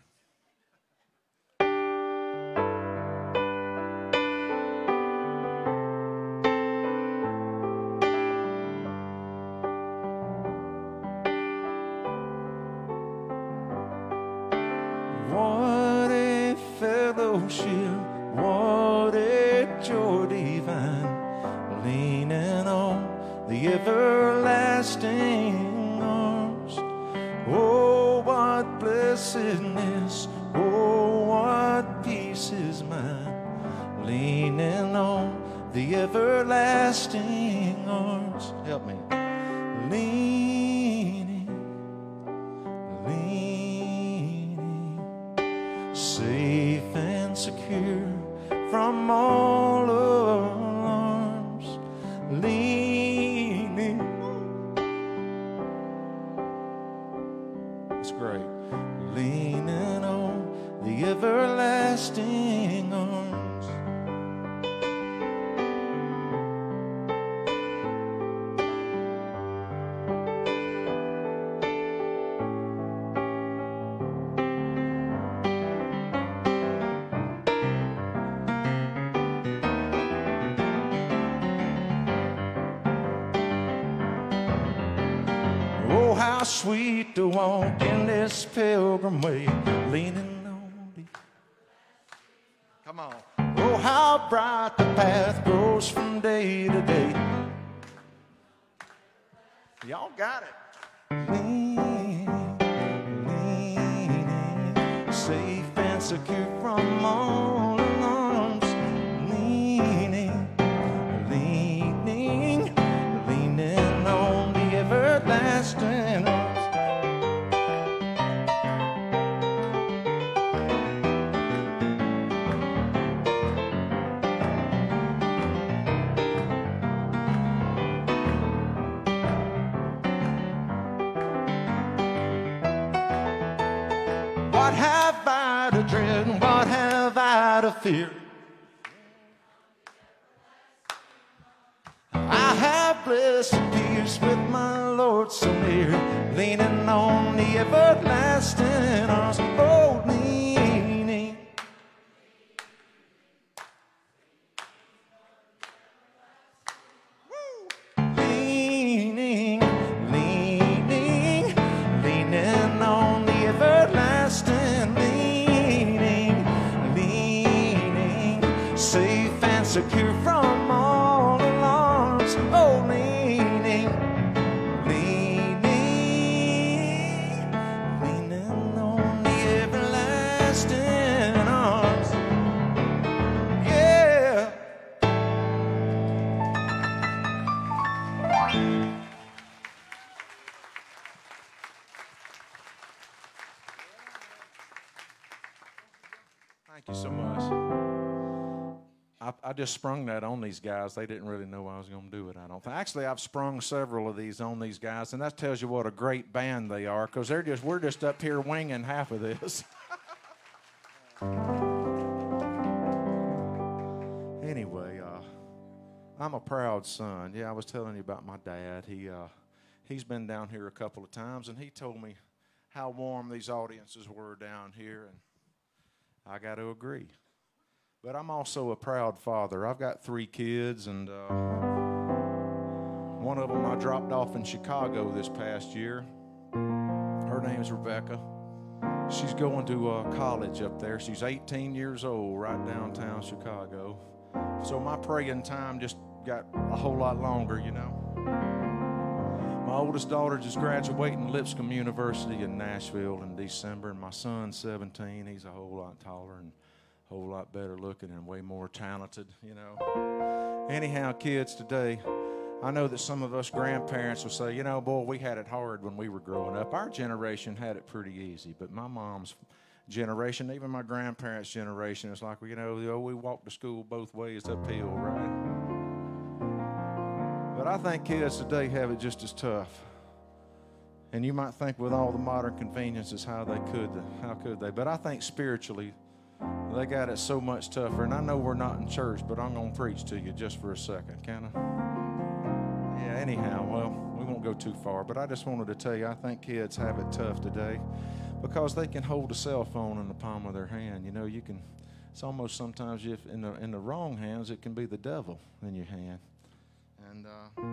What a joy divine, leaning on the everlasting arms. Oh, what blessedness, oh, what peace is mine, leaning on the everlasting arms. Help me. Leaning, safe and secure from all alarms, leaning. It's great. Leaning on the everlasting arms. How sweet to walk in this pilgrim way, leaning on thee. Come on. Oh, how bright the path grows from day to day. Y'all got it. Leaning, leaning, safe and secure from all alarms. Leaning, leaning, leaning on the everlasting arms. to dread? What have I to fear? I have blessed peace with my Lord so near, leaning on the everlasting arms. Oh, leaning. Leaning, leaning, leaning on the everlasting. Leaning, leaning, safe and secure from all alarms. Oh, leaning, leaning, leaning on the everlasting arms. Yeah. Thank you so much. I just sprung that on these guys. They didn't really know I was going to do it, I don't think. Actually, I've sprung several of these on these guys, and that tells you what a great band they are, because we're just up here winging half of this. Anyway, I'm a proud son. Yeah, I was telling you about my dad. He's been down here a couple of times, and he told me how warm these audiences were down here, and I got to agree. But I'm also a proud father. I've got 3 kids, and one of them I dropped off in Chicago this past year. Her name's Rebecca. She's going to college up there. She's 18 years old, right downtown Chicago. So my praying time just got a whole lot longer, you know. My oldest daughter just graduating Lipscomb University in Nashville in December, and my son's 17. He's a whole lot taller and a whole lot better looking and way more talented, you know. Anyhow, kids, today, I know that some of us grandparents will say, you know, boy, we had it hard when we were growing up. Our generation had it pretty easy, but my mom's generation, even my grandparents' generation, it's like, you know, we walked to school both ways uphill, right? But I think kids today have it just as tough. And you might think with all the modern conveniences, how could they? But I think spiritually, they got it so much tougher. And I know we're not in church, but I'm going to preach to you just for a second, can I? Yeah, anyhow, well, we won't go too far. But I just wanted to tell you, I think kids have it tough today because they can hold a cell phone in the palm of their hand. You know, it's almost sometimes if in the wrong hands, it can be the devil in your hand. And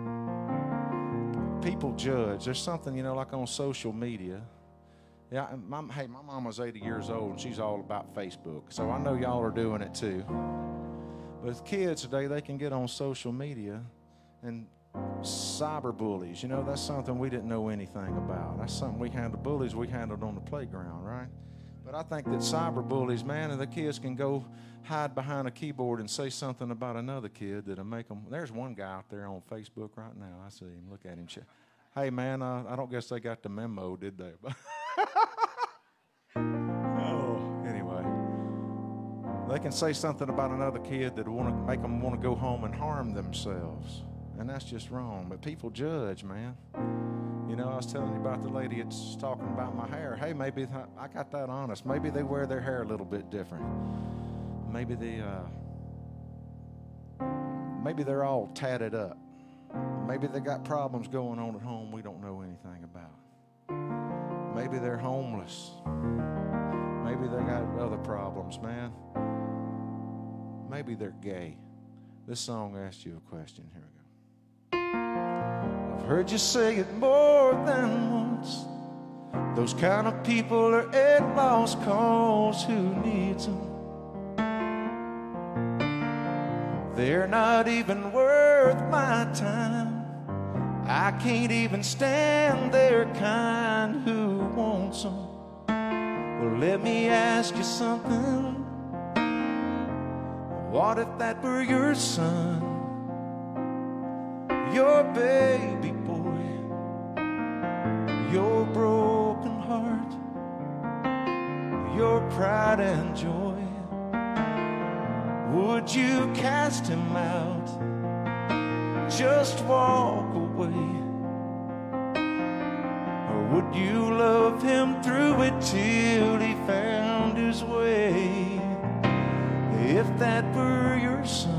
people judge. There's something, you know, like on social media. Yeah, my mama's 80 years old, and she's all about Facebook. So I know y'all are doing it too. But with kids today, they can get on social media and cyber bullies. You know, that's something we didn't know anything about. That's something we handled. Bullies we handled on the playground, right? But I think that cyber bullies, man, and the kids can go hide behind a keyboard and say something about another kid that'll make them. There's one guy out there on Facebook right now. I see him. Look at him. Hey, man, I don't guess they got the memo, did they? Oh, anyway. They can say something about another kid that will make them want to go home and harm themselves. And that's just wrong. But people judge, man. You know, I was telling you about the lady that's talking about my hair. Hey, maybe I got that honest. Maybe they wear their hair a little bit different. Maybe they're all tatted up. Maybe they got problems going on at home we don't know anything about. Maybe they're homeless. Maybe they got other problems, man. Maybe they're gay. This song asked you a question. Here we go. I've heard you say it more than once. Those kind of people are at lost cause. Who needs them? They're not even worth my time. I can't even stand their kind. Who wants them? Well, let me ask you something. What if that were your son? Your baby boy, your broken heart, your pride and joy. Would you cast him out, just walk away? Or would you love him through it till he found his his way. If that were your son.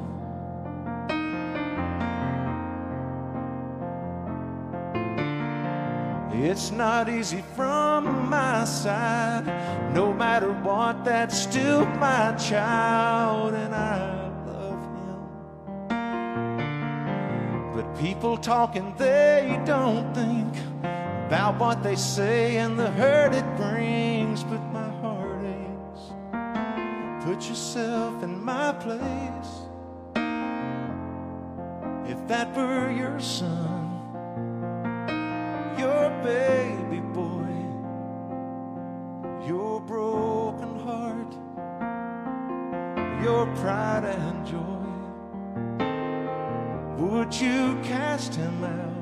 It's not easy from my side. No matter what, that's still my child, and I love him. But people talking, they don't think about what they say and the hurt it brings. But my heart aches. Put yourself in my place. If that were your son, your baby boy, your broken heart, your pride and joy, would you cast him out,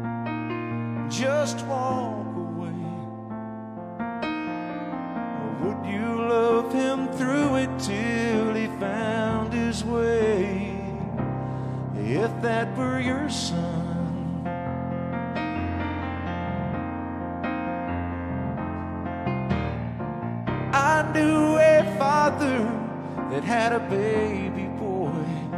just walk away? Or would you love him through it till he found his way? If that were your son. I knew a father that had a baby boy,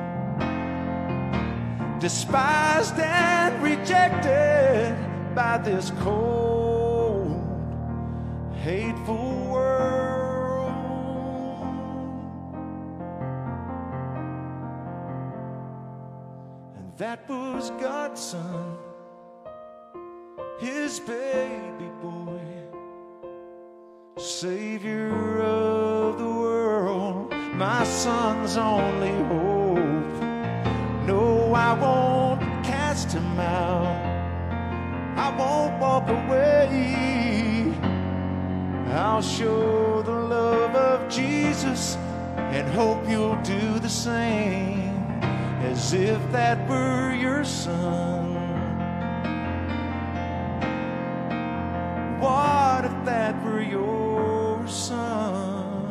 despised and rejected by this cold, hateful world. And that was God's son, his baby boy, Savior of the world, my son's only hope. No, I won't cast him out. I won't walk away. I'll show the love of Jesus and hope you'll do the same, as if that were your son. What if that were your son?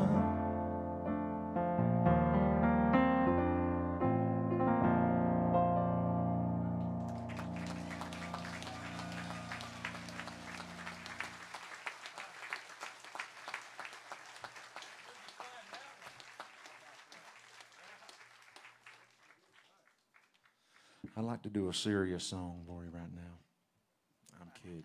I'd like to do a serious song for you right now. I'm kidding.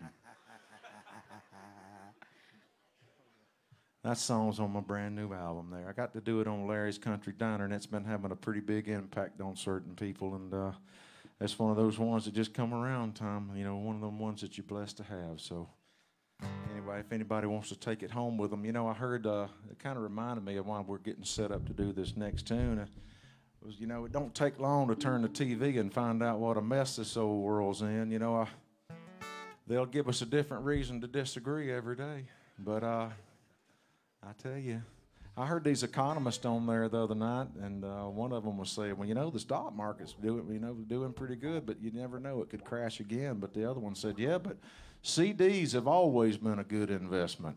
That song's on my brand new album there. I got to do it on Larry's Country Diner, and it's been having a pretty big impact on certain people. And it's one of those ones that just come around time, you know, one of them ones that you're blessed to have. So anyway, if anybody wants to take it home with them, you know, I heard it kind of reminded me of why we're getting set up to do this next tune. Was, you know, it don't take long to turn the TV and find out what a mess this old world's in. You know, they'll give us a different reason to disagree every day. But I tell you, I heard these economists on there the other night, and one of them was saying, well, you know, the stock market's doing pretty good, but you never know, it could crash again. But the other one said, yeah, but CDs have always been a good investment.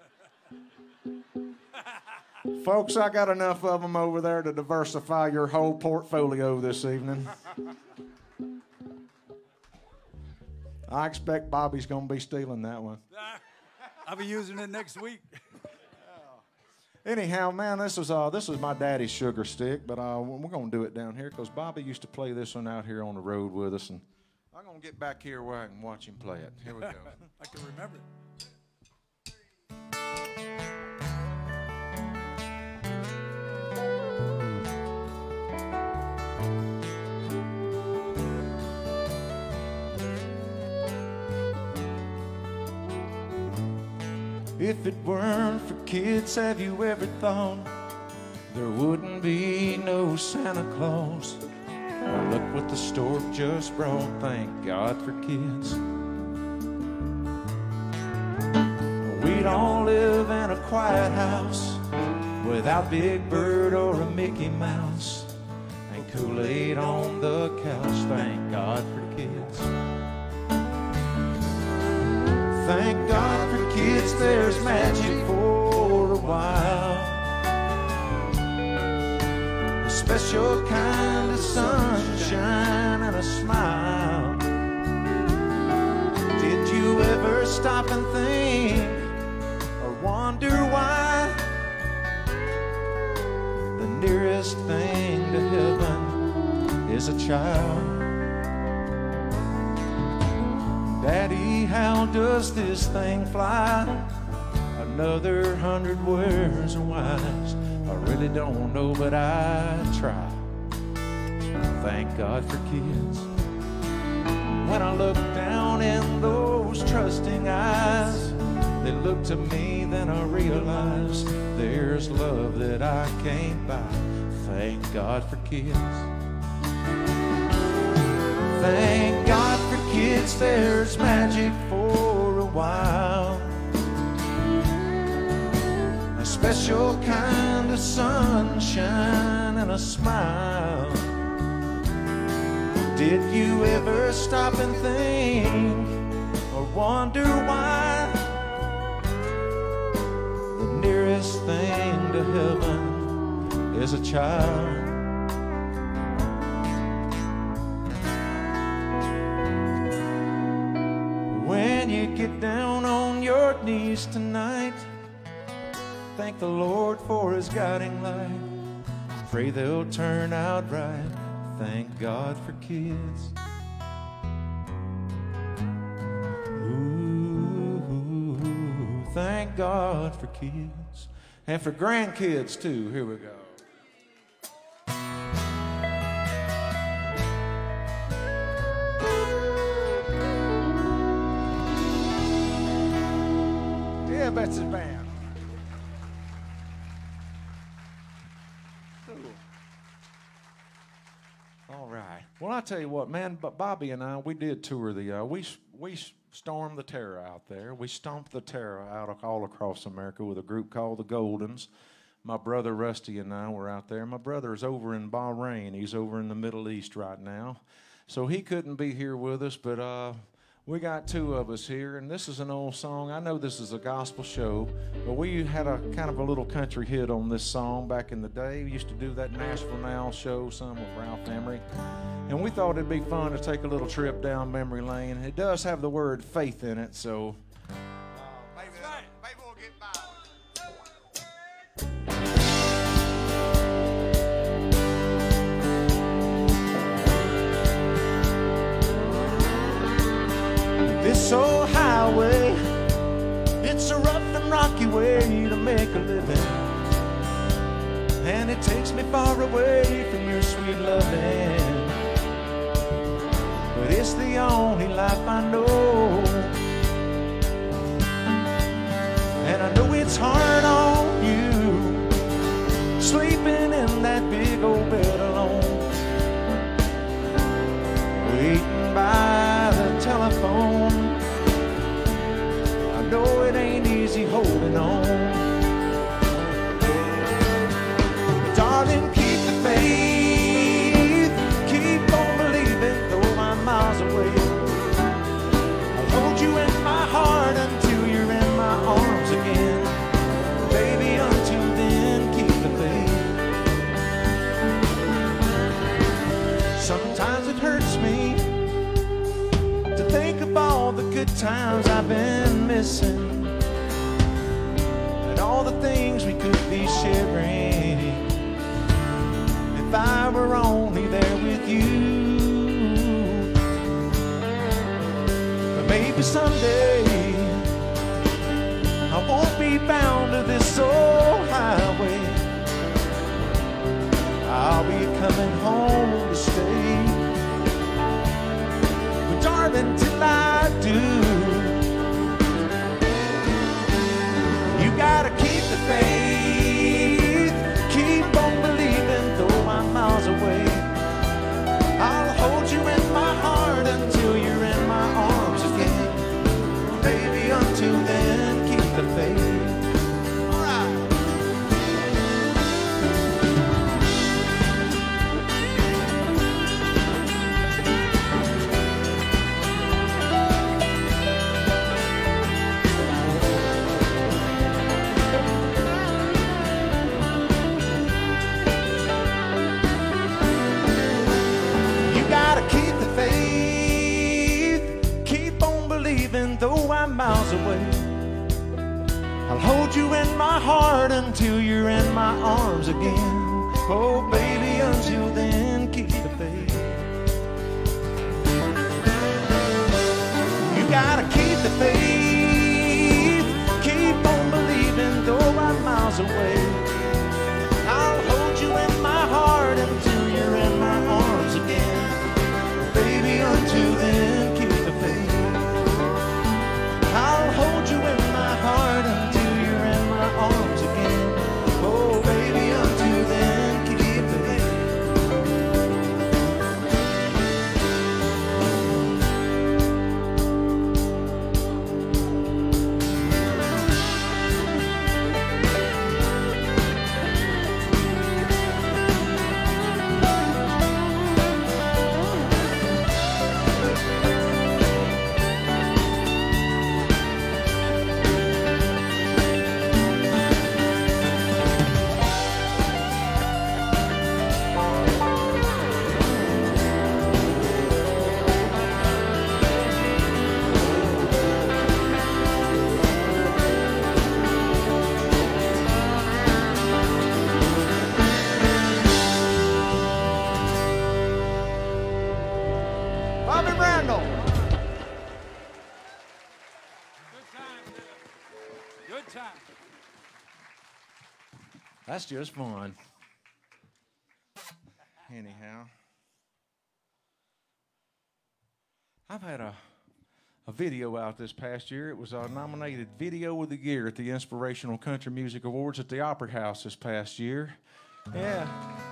Folks, I got enough of them over there to diversify your whole portfolio this evening. I expect Bobby's going to be stealing that one. I'll be using it next week. Anyhow, man, this was my daddy's sugar stick, but we're going to do it down here because Bobby used to play this one out here on the road with us, and I'm going to get back here where I can watch him play it. Here we go. I can remember it. If it weren't for kids, have you ever thought there wouldn't be no Santa Claus? Well, look what the stork just brought, thank God for kids. We'd all live in a quiet house without Big Bird or a Mickey Mouse, and Kool-Aid on the couch, thank God for kids. Thank God for kids, there's magic for a while. A special kind of sunshine and a smile. Did you ever stop and think or wonder why nearest thing to heaven is a child. Daddy, how does this thing fly? Another 100 words are wise. I really don't know, but I try. Thank God for kids. When I look down in those trusting eyes, they look to me, then I realize there's love that I can't buy. Thank God for kids. Thank God for kids, there's magic for a while. A special kind of sunshine and a smile. Did you ever stop and think or wonder why the nearest thing to heaven is a child? When you get down on your knees tonight, thank the Lord for His guiding light. Pray they'll turn out right. Thank God for kids. Ooh, thank God for kids. And for grandkids too. Here we go. Yeah, Betsy's band. All right. Well, I tell you what, man. But Bobby and I, we did tour the. We stormed the terror out there. We stomped the terror out all across America with a group called the Goldens. My brother Rusty and I were out there. My brother is over in Bahrain. He's over in the Middle East right now, so he couldn't be here with us. But we got two of us here, and this is an old song. I know this is a gospel show, but we had a kind of a little country hit on this song back in the day. We used to do that Nashville Now show, some with Ralph Emery, and we thought it'd be fun to take a little trip down memory lane. It does have the word faith in it, so Maybe we'll get by. this old highway, it's a rough and rocky way to make a living, and it takes me far away from your sweet loving. But it's the only life I know, and I know it's hard on you, sleeping in that big old bed alone, waiting by the telephone. I know it ain't easy holding on. Darling, keep the faith, keep on believing, though I'm miles away. I'll hold you in my heart until you're in my arms again. Baby, until then, keep the faith. Sometimes it hurts me to think of all the good times I've been missing, and all the things we could be sharing if I were only there with you. But maybe someday I won't be bound to this old highway. I'll be coming home to stay. But darling, till I do, you gotta keep the faith, keep on believing, though I'm miles away. I'll hold you in my heart until you're in my arms again. Baby, until then, keep the faith. All right. Though I'm miles away, I'll hold you in my heart until you're in my arms again. Oh, baby, until then, keep the faith. You gotta keep the faith. Keep on believing, though I'm miles away. I'll hold you in my heart until you're in my arms again. Baby, until then, keep the faith. I'll hold you in my heart until you're in my arms again. Oh, baby, until then, keep the faith. Bobby Randall. Good time. That's just fun. Anyhow, I've had a video out this past year. It was a nominated Video of the Year at the Inspirational Country Music Awards at the Opera House this past year. Yeah.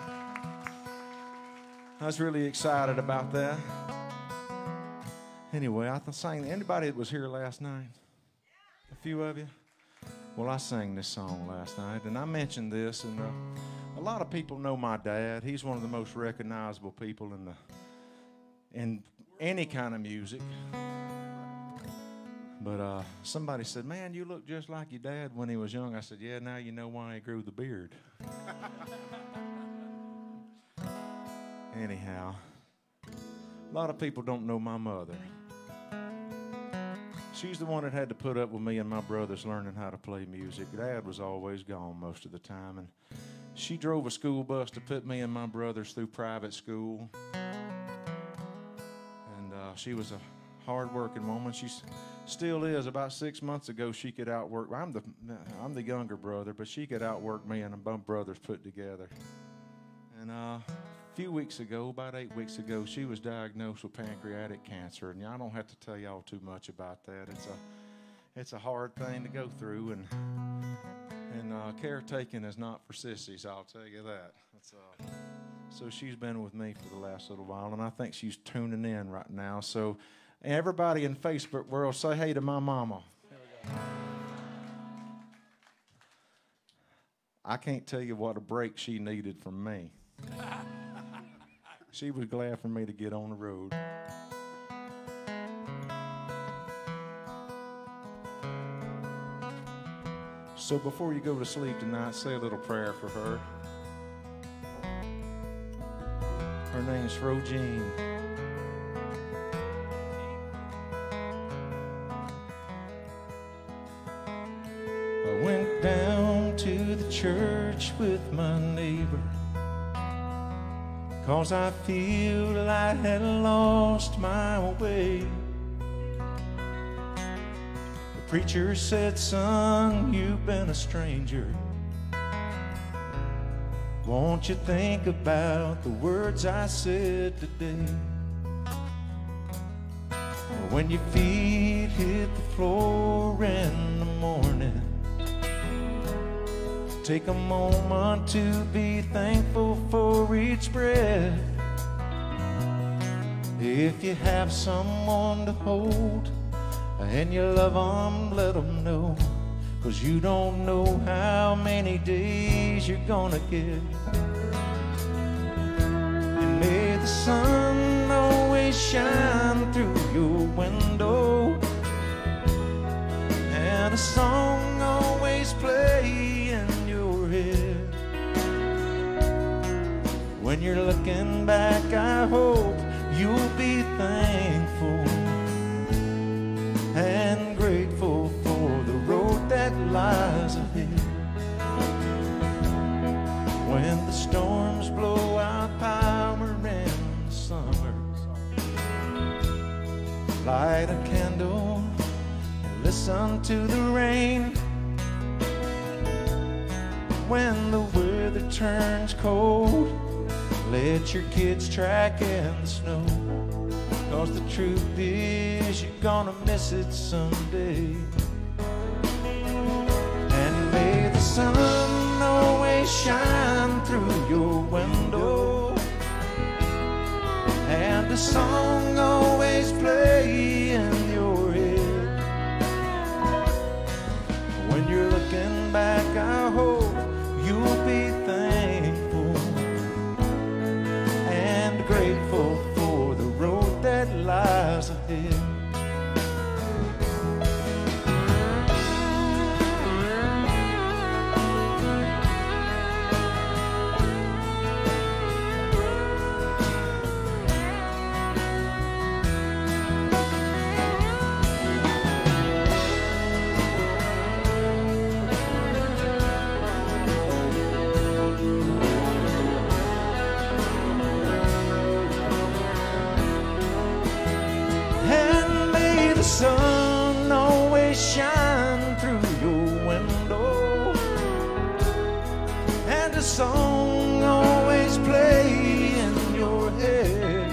I was really excited about that. Anyway, I sang. Anybody that was here last night? A few of you? Well, I sang this song last night, and I mentioned this, and a lot of people know my dad. He's one of the most recognizable people in any kind of music. But somebody said, "Man, you look just like your dad when he was young." I said, "Yeah, now you know why he grew the beard." Anyhow, a lot of people don't know my mother. She's the one that had to put up with me and my brothers learning how to play music. Dad was always gone most of the time, and she drove a school bus to put me and my brothers through private school. And she was a hard-working woman. She still is. About 6 months ago, she could outwork. I'm the younger brother, but she could outwork me and my brothers put together. And a few weeks ago, about 8 weeks ago, she was diagnosed with pancreatic cancer, and I don't have to tell y'all too much about that. It's a hard thing to go through, and caretaking is not for sissies, I'll tell you that. So she's been with me for the last little while, and I think she's tuning in right now. So everybody in Facebook world, say hey to my mama. There we go. I can't tell you what a break she needed from me. She was glad for me to get on the road. So before you go to sleep tonight, say a little prayer for her. Her name's Rogine. I went down to the church with my neighbor, 'cause I feel I had lost my way. The preacher said, "Son, you've been a stranger. Won't you think about the words I said today? When your feet hit the floor in the morning, take a moment to be thankful for each breath. If you have someone to hold and you love them, let them know, 'cause you don't know how many days you're gonna get. And may the sun always shine through your window, and a song always play in your head. When you're looking back, I hope you'll be thankful and grateful for the road that lies ahead. When the storm sun to the rain. When the weather turns cold, let your kids track in the snow. 'Cause the truth is you're gonna miss it someday. And may the sun always shine through your window, and a song always play in your head. When you're looking back, I hope you'll be thankful and grateful for the road that lies ahead. Sun always shine through your window, and a song always play in your head.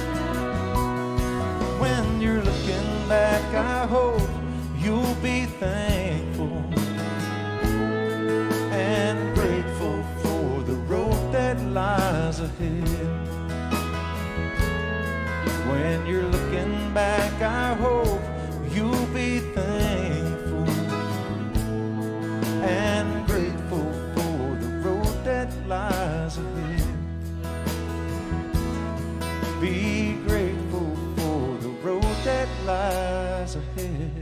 When you're looking back, I hope you'll be thankful and grateful for the road that lies ahead. When you're looking back, I hope you'll be thankful and grateful for the road that lies ahead. Be grateful for the road that lies ahead.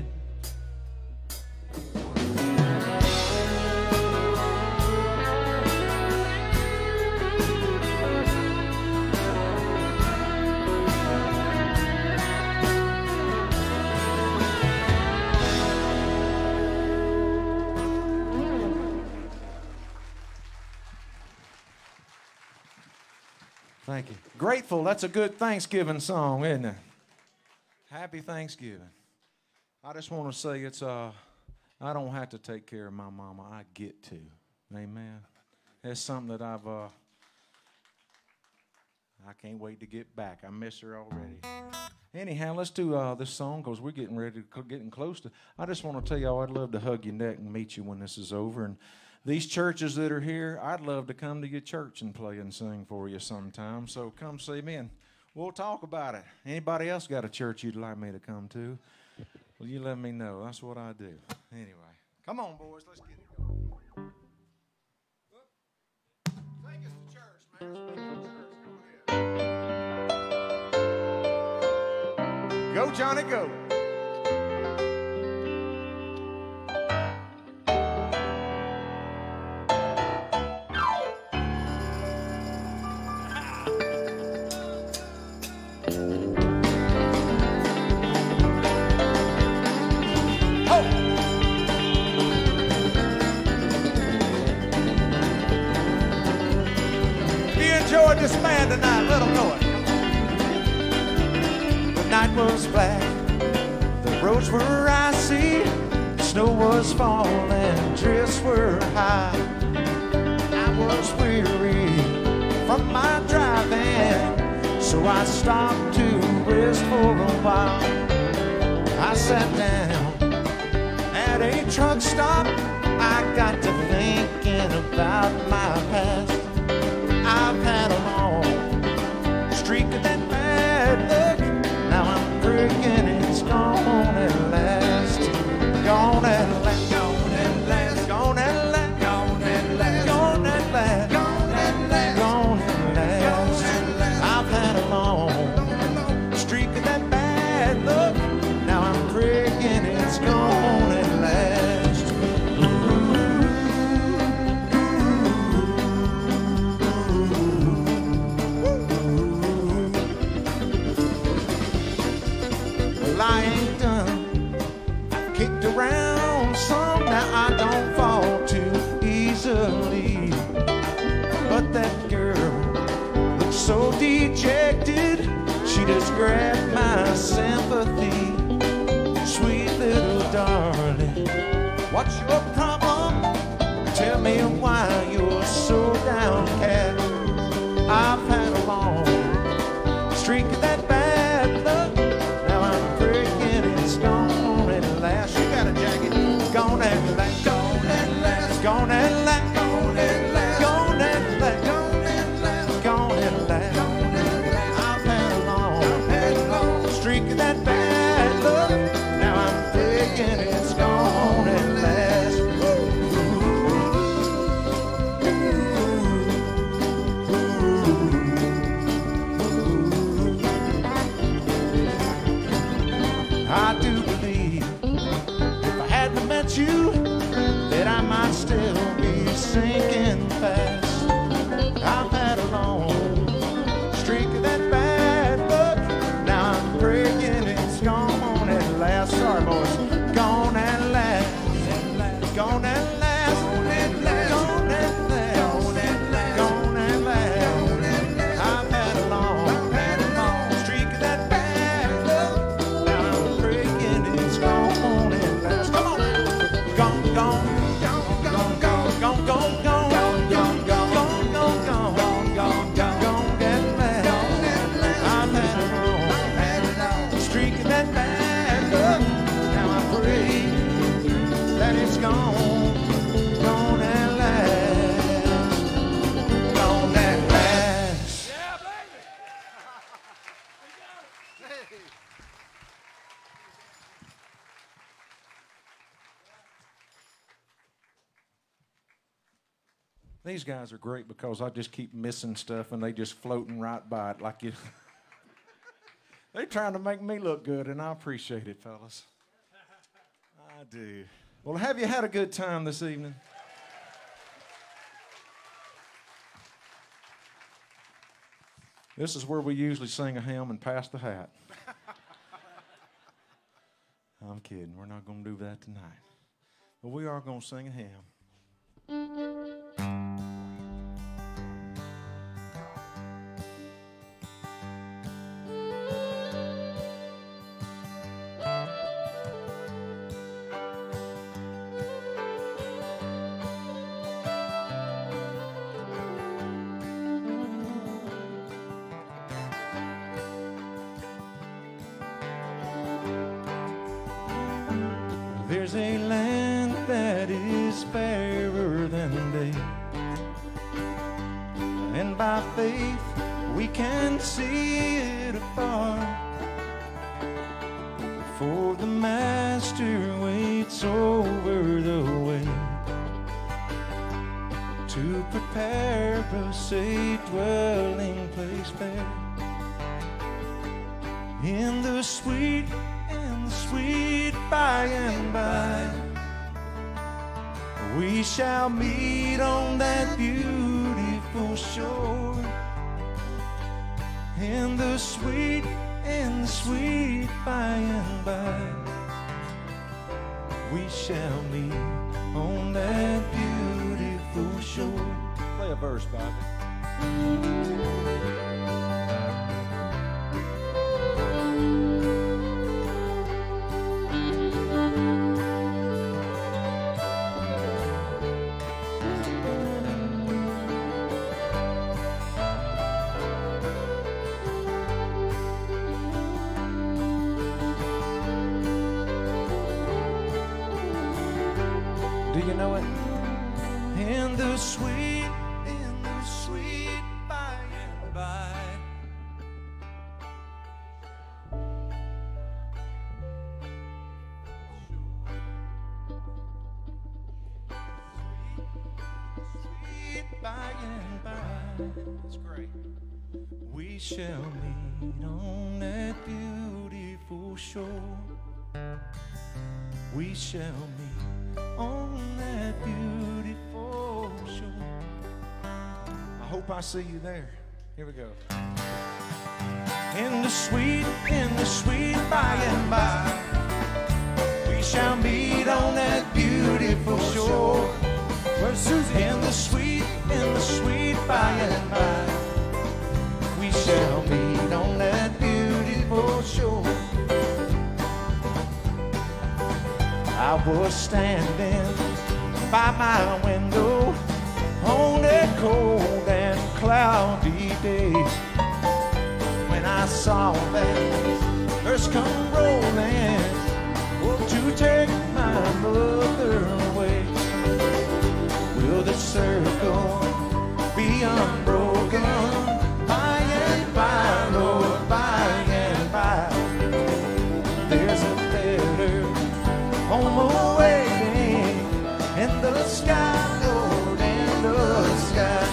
Thank you. Grateful, that's a good Thanksgiving song, isn't it? Happy Thanksgiving. I just want to say I don't have to take care of my mama. I get to. Amen. It's something that I can't wait to get back. I miss her already. Anyhow, let's do this song because we're getting close to. I just want to tell y'all I'd love to hug your neck and meet you when this is over. And these churches that are here, I'd love to come to your church and play and sing for you sometime. So come see me and we'll talk about it. Anybody else got a church you'd like me to come to? Well, you let me know. That's what I do. Anyway, come on, boys. Let's get it going. Take us to church, man. Go, Johnny, go. This man tonight, let them know it. The night was black, the roads were icy, snow was falling, drifts were high. I was weary from my driving, so I stopped to rest for a while. I sat down at a truck stop, I got to thinking about my past. I've had a long streak of that bad luck. Now I'm breaking, it's gone at last. Gone at last. Gone at last. Gone at last. Gone at last. Gone at last. Gone at last. Gone at last. I've had a long streak of that bad luck. Now I'm breaking, it's gone at last. I ain't done. I've kicked around some, now I don't fall too easily. But that girl looks so dejected, she just grabbed my sympathy. Sweet little darling, what's your problem? Tell me why you're so downcast. I've had a long streak of that bad luck. Now I'm breaking, it's gone at last. You got a jacket, gone at last, gone at last, gone at last, gone at last, gone at last, gone at last. I've had a long streak of that bad luck. Now I'm breaking, it's gone at last. I do believe if I hadn't met you, that I might still be sinking fast. I've had a long streak of that bad luck. Now I'm breaking, it's gone at last. Sorry, boys. Gone at last. Gone at last. Gone at last. Gone at last. Gone at last. I've had a long streak of that bad luck. Now I'm breaking, it's gone at last. Come on. Gone, gone, gone, gone, gone, gone, gone, gone, gone, gone, gone, gone, gone, gone, gone at last. I've had a long streak of that bad luck. Now I pray that it's gone, gone at last, gone at last. These guys are great because I just keep missing stuff and they just floating right by it like you. They're trying to make me look good, and I appreciate it, fellas. I do. Well, have you had a good time this evening? This is where we usually sing a hymn and pass the hat. I'm kidding. We're not going to do that tonight. But we are going to sing a hymn. There's a land that is fairer than day, and by faith we can see it afar. For the Master waits over the way to prepare a safe dwelling place there. In the sweet by and by, we shall meet on that beautiful shore. In the sweet by and by, we shall meet on that beautiful shore. Play a verse, Bobby. Do you know it? In the sweet by and by, sweet by and by, that's great. We shall meet on that beautiful shore. We shall meet on that beautiful shore. I hope I see you there. Here we go. In the sweet by and by, we shall meet on that beautiful shore. Where's Susie? In the sweet by and by, we shall meet on that beautiful shore. I was standing by my window on a cold and cloudy day when I saw that earth come rolling to take my mother away. Will the circle be unbroken by and by, Lord, by and by? There's a better home awaiting in the sky, Lord, in the sky.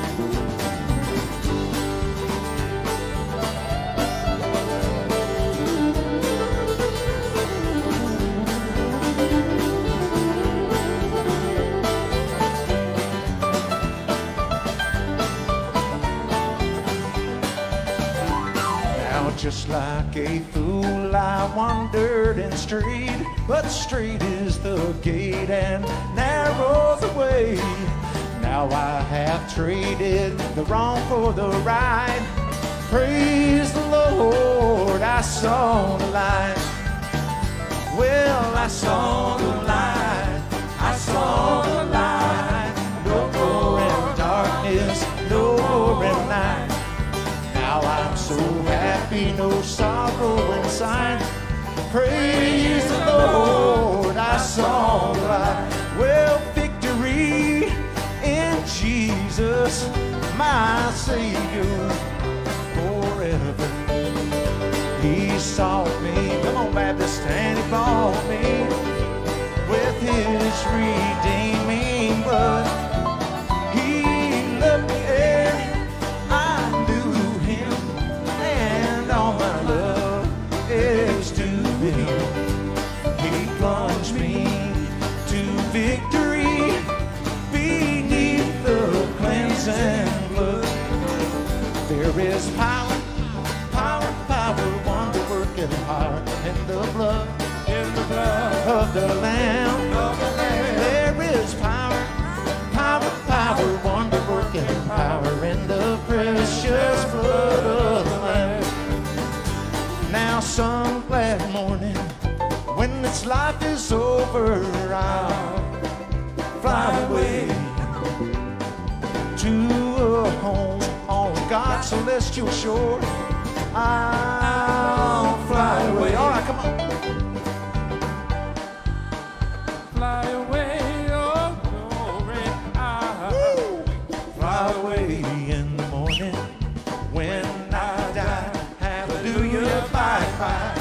Just like a fool I wandered and strayed, but straight is the gate and narrow the way. Now I have traded the wrong for the right. Praise the Lord, I saw the light. Well, I saw the light, I saw the light. No more in darkness, no more in night. Now I'm so happy, no sorrow inside. Praise the Lord, I saw the light. Well, victory in Jesus, my Savior, forever. He sought me, come on Baptist, and he bought me with his redeeming blood. He loved me and I knew him, and all my love is to him. He plunged me to victory beneath the cleansing blood. There is power, power, power, wonder working power in the blood of the Lamb. There is power, power, power, wonder working power in the precious blood of the Lamb. Now some glad morning, when this life is over, I'll fly away to a home on God's celestial shore. I'll fly away. All right, come on. Fly away, oh glory, I'll fly away in the morning when I die. Hallelujah, bye bye.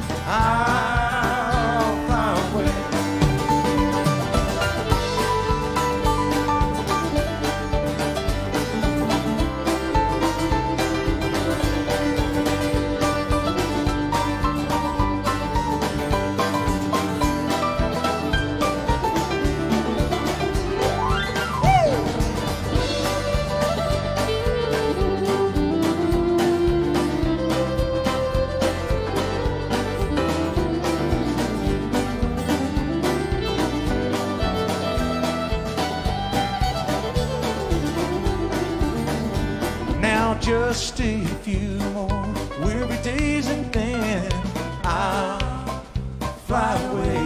I'll fly away. Just a few more weary days and then I'll fly away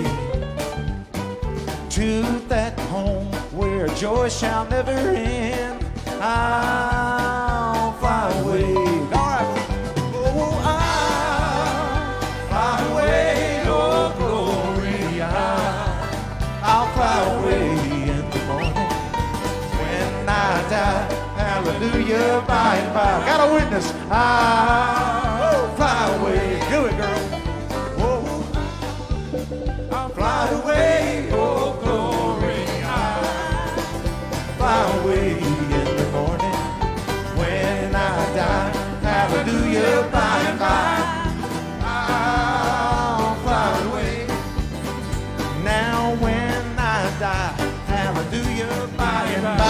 to that home where joy shall never end. I'll fly away. All right. Oh, I'll fly away, oh glory. I'll fly away in the morning when I die. Hallelujah, by and by. Got a witness. I'll fly away. Do it, girl. Oh, I'll fly away. Oh, glory. I'll fly away in the morning when I die. Hallelujah, by and by. I'll fly away. Now when I die. Hallelujah, by and by.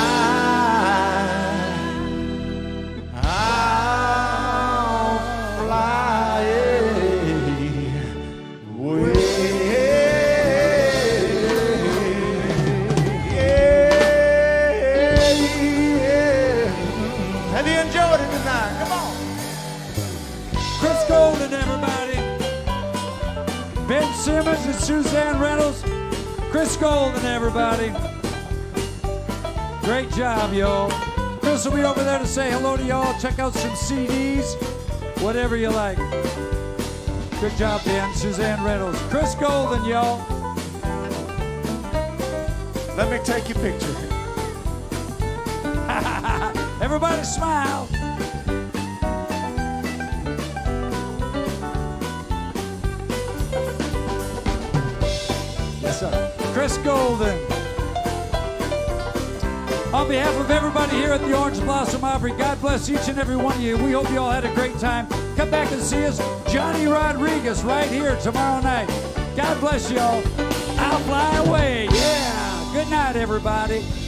Simmons and Suzanne Reynolds. Chris Golden, everybody. Great job, y'all. Chris will be over there to say hello to y'all. Check out some CDs, whatever you like. Good job, Dan. Suzanne Reynolds. Chris Golden, y'all. Let me take your picture. Everybody smile. Yes, sir. Chris Golden. On behalf of everybody here at the Orange Blossom Opry, God bless each and every one of you. We hope you all had a great time. Come back and see us. Johnny Rodriguez right here tomorrow night. God bless y'all. I'll fly away. Yeah. Good night, everybody.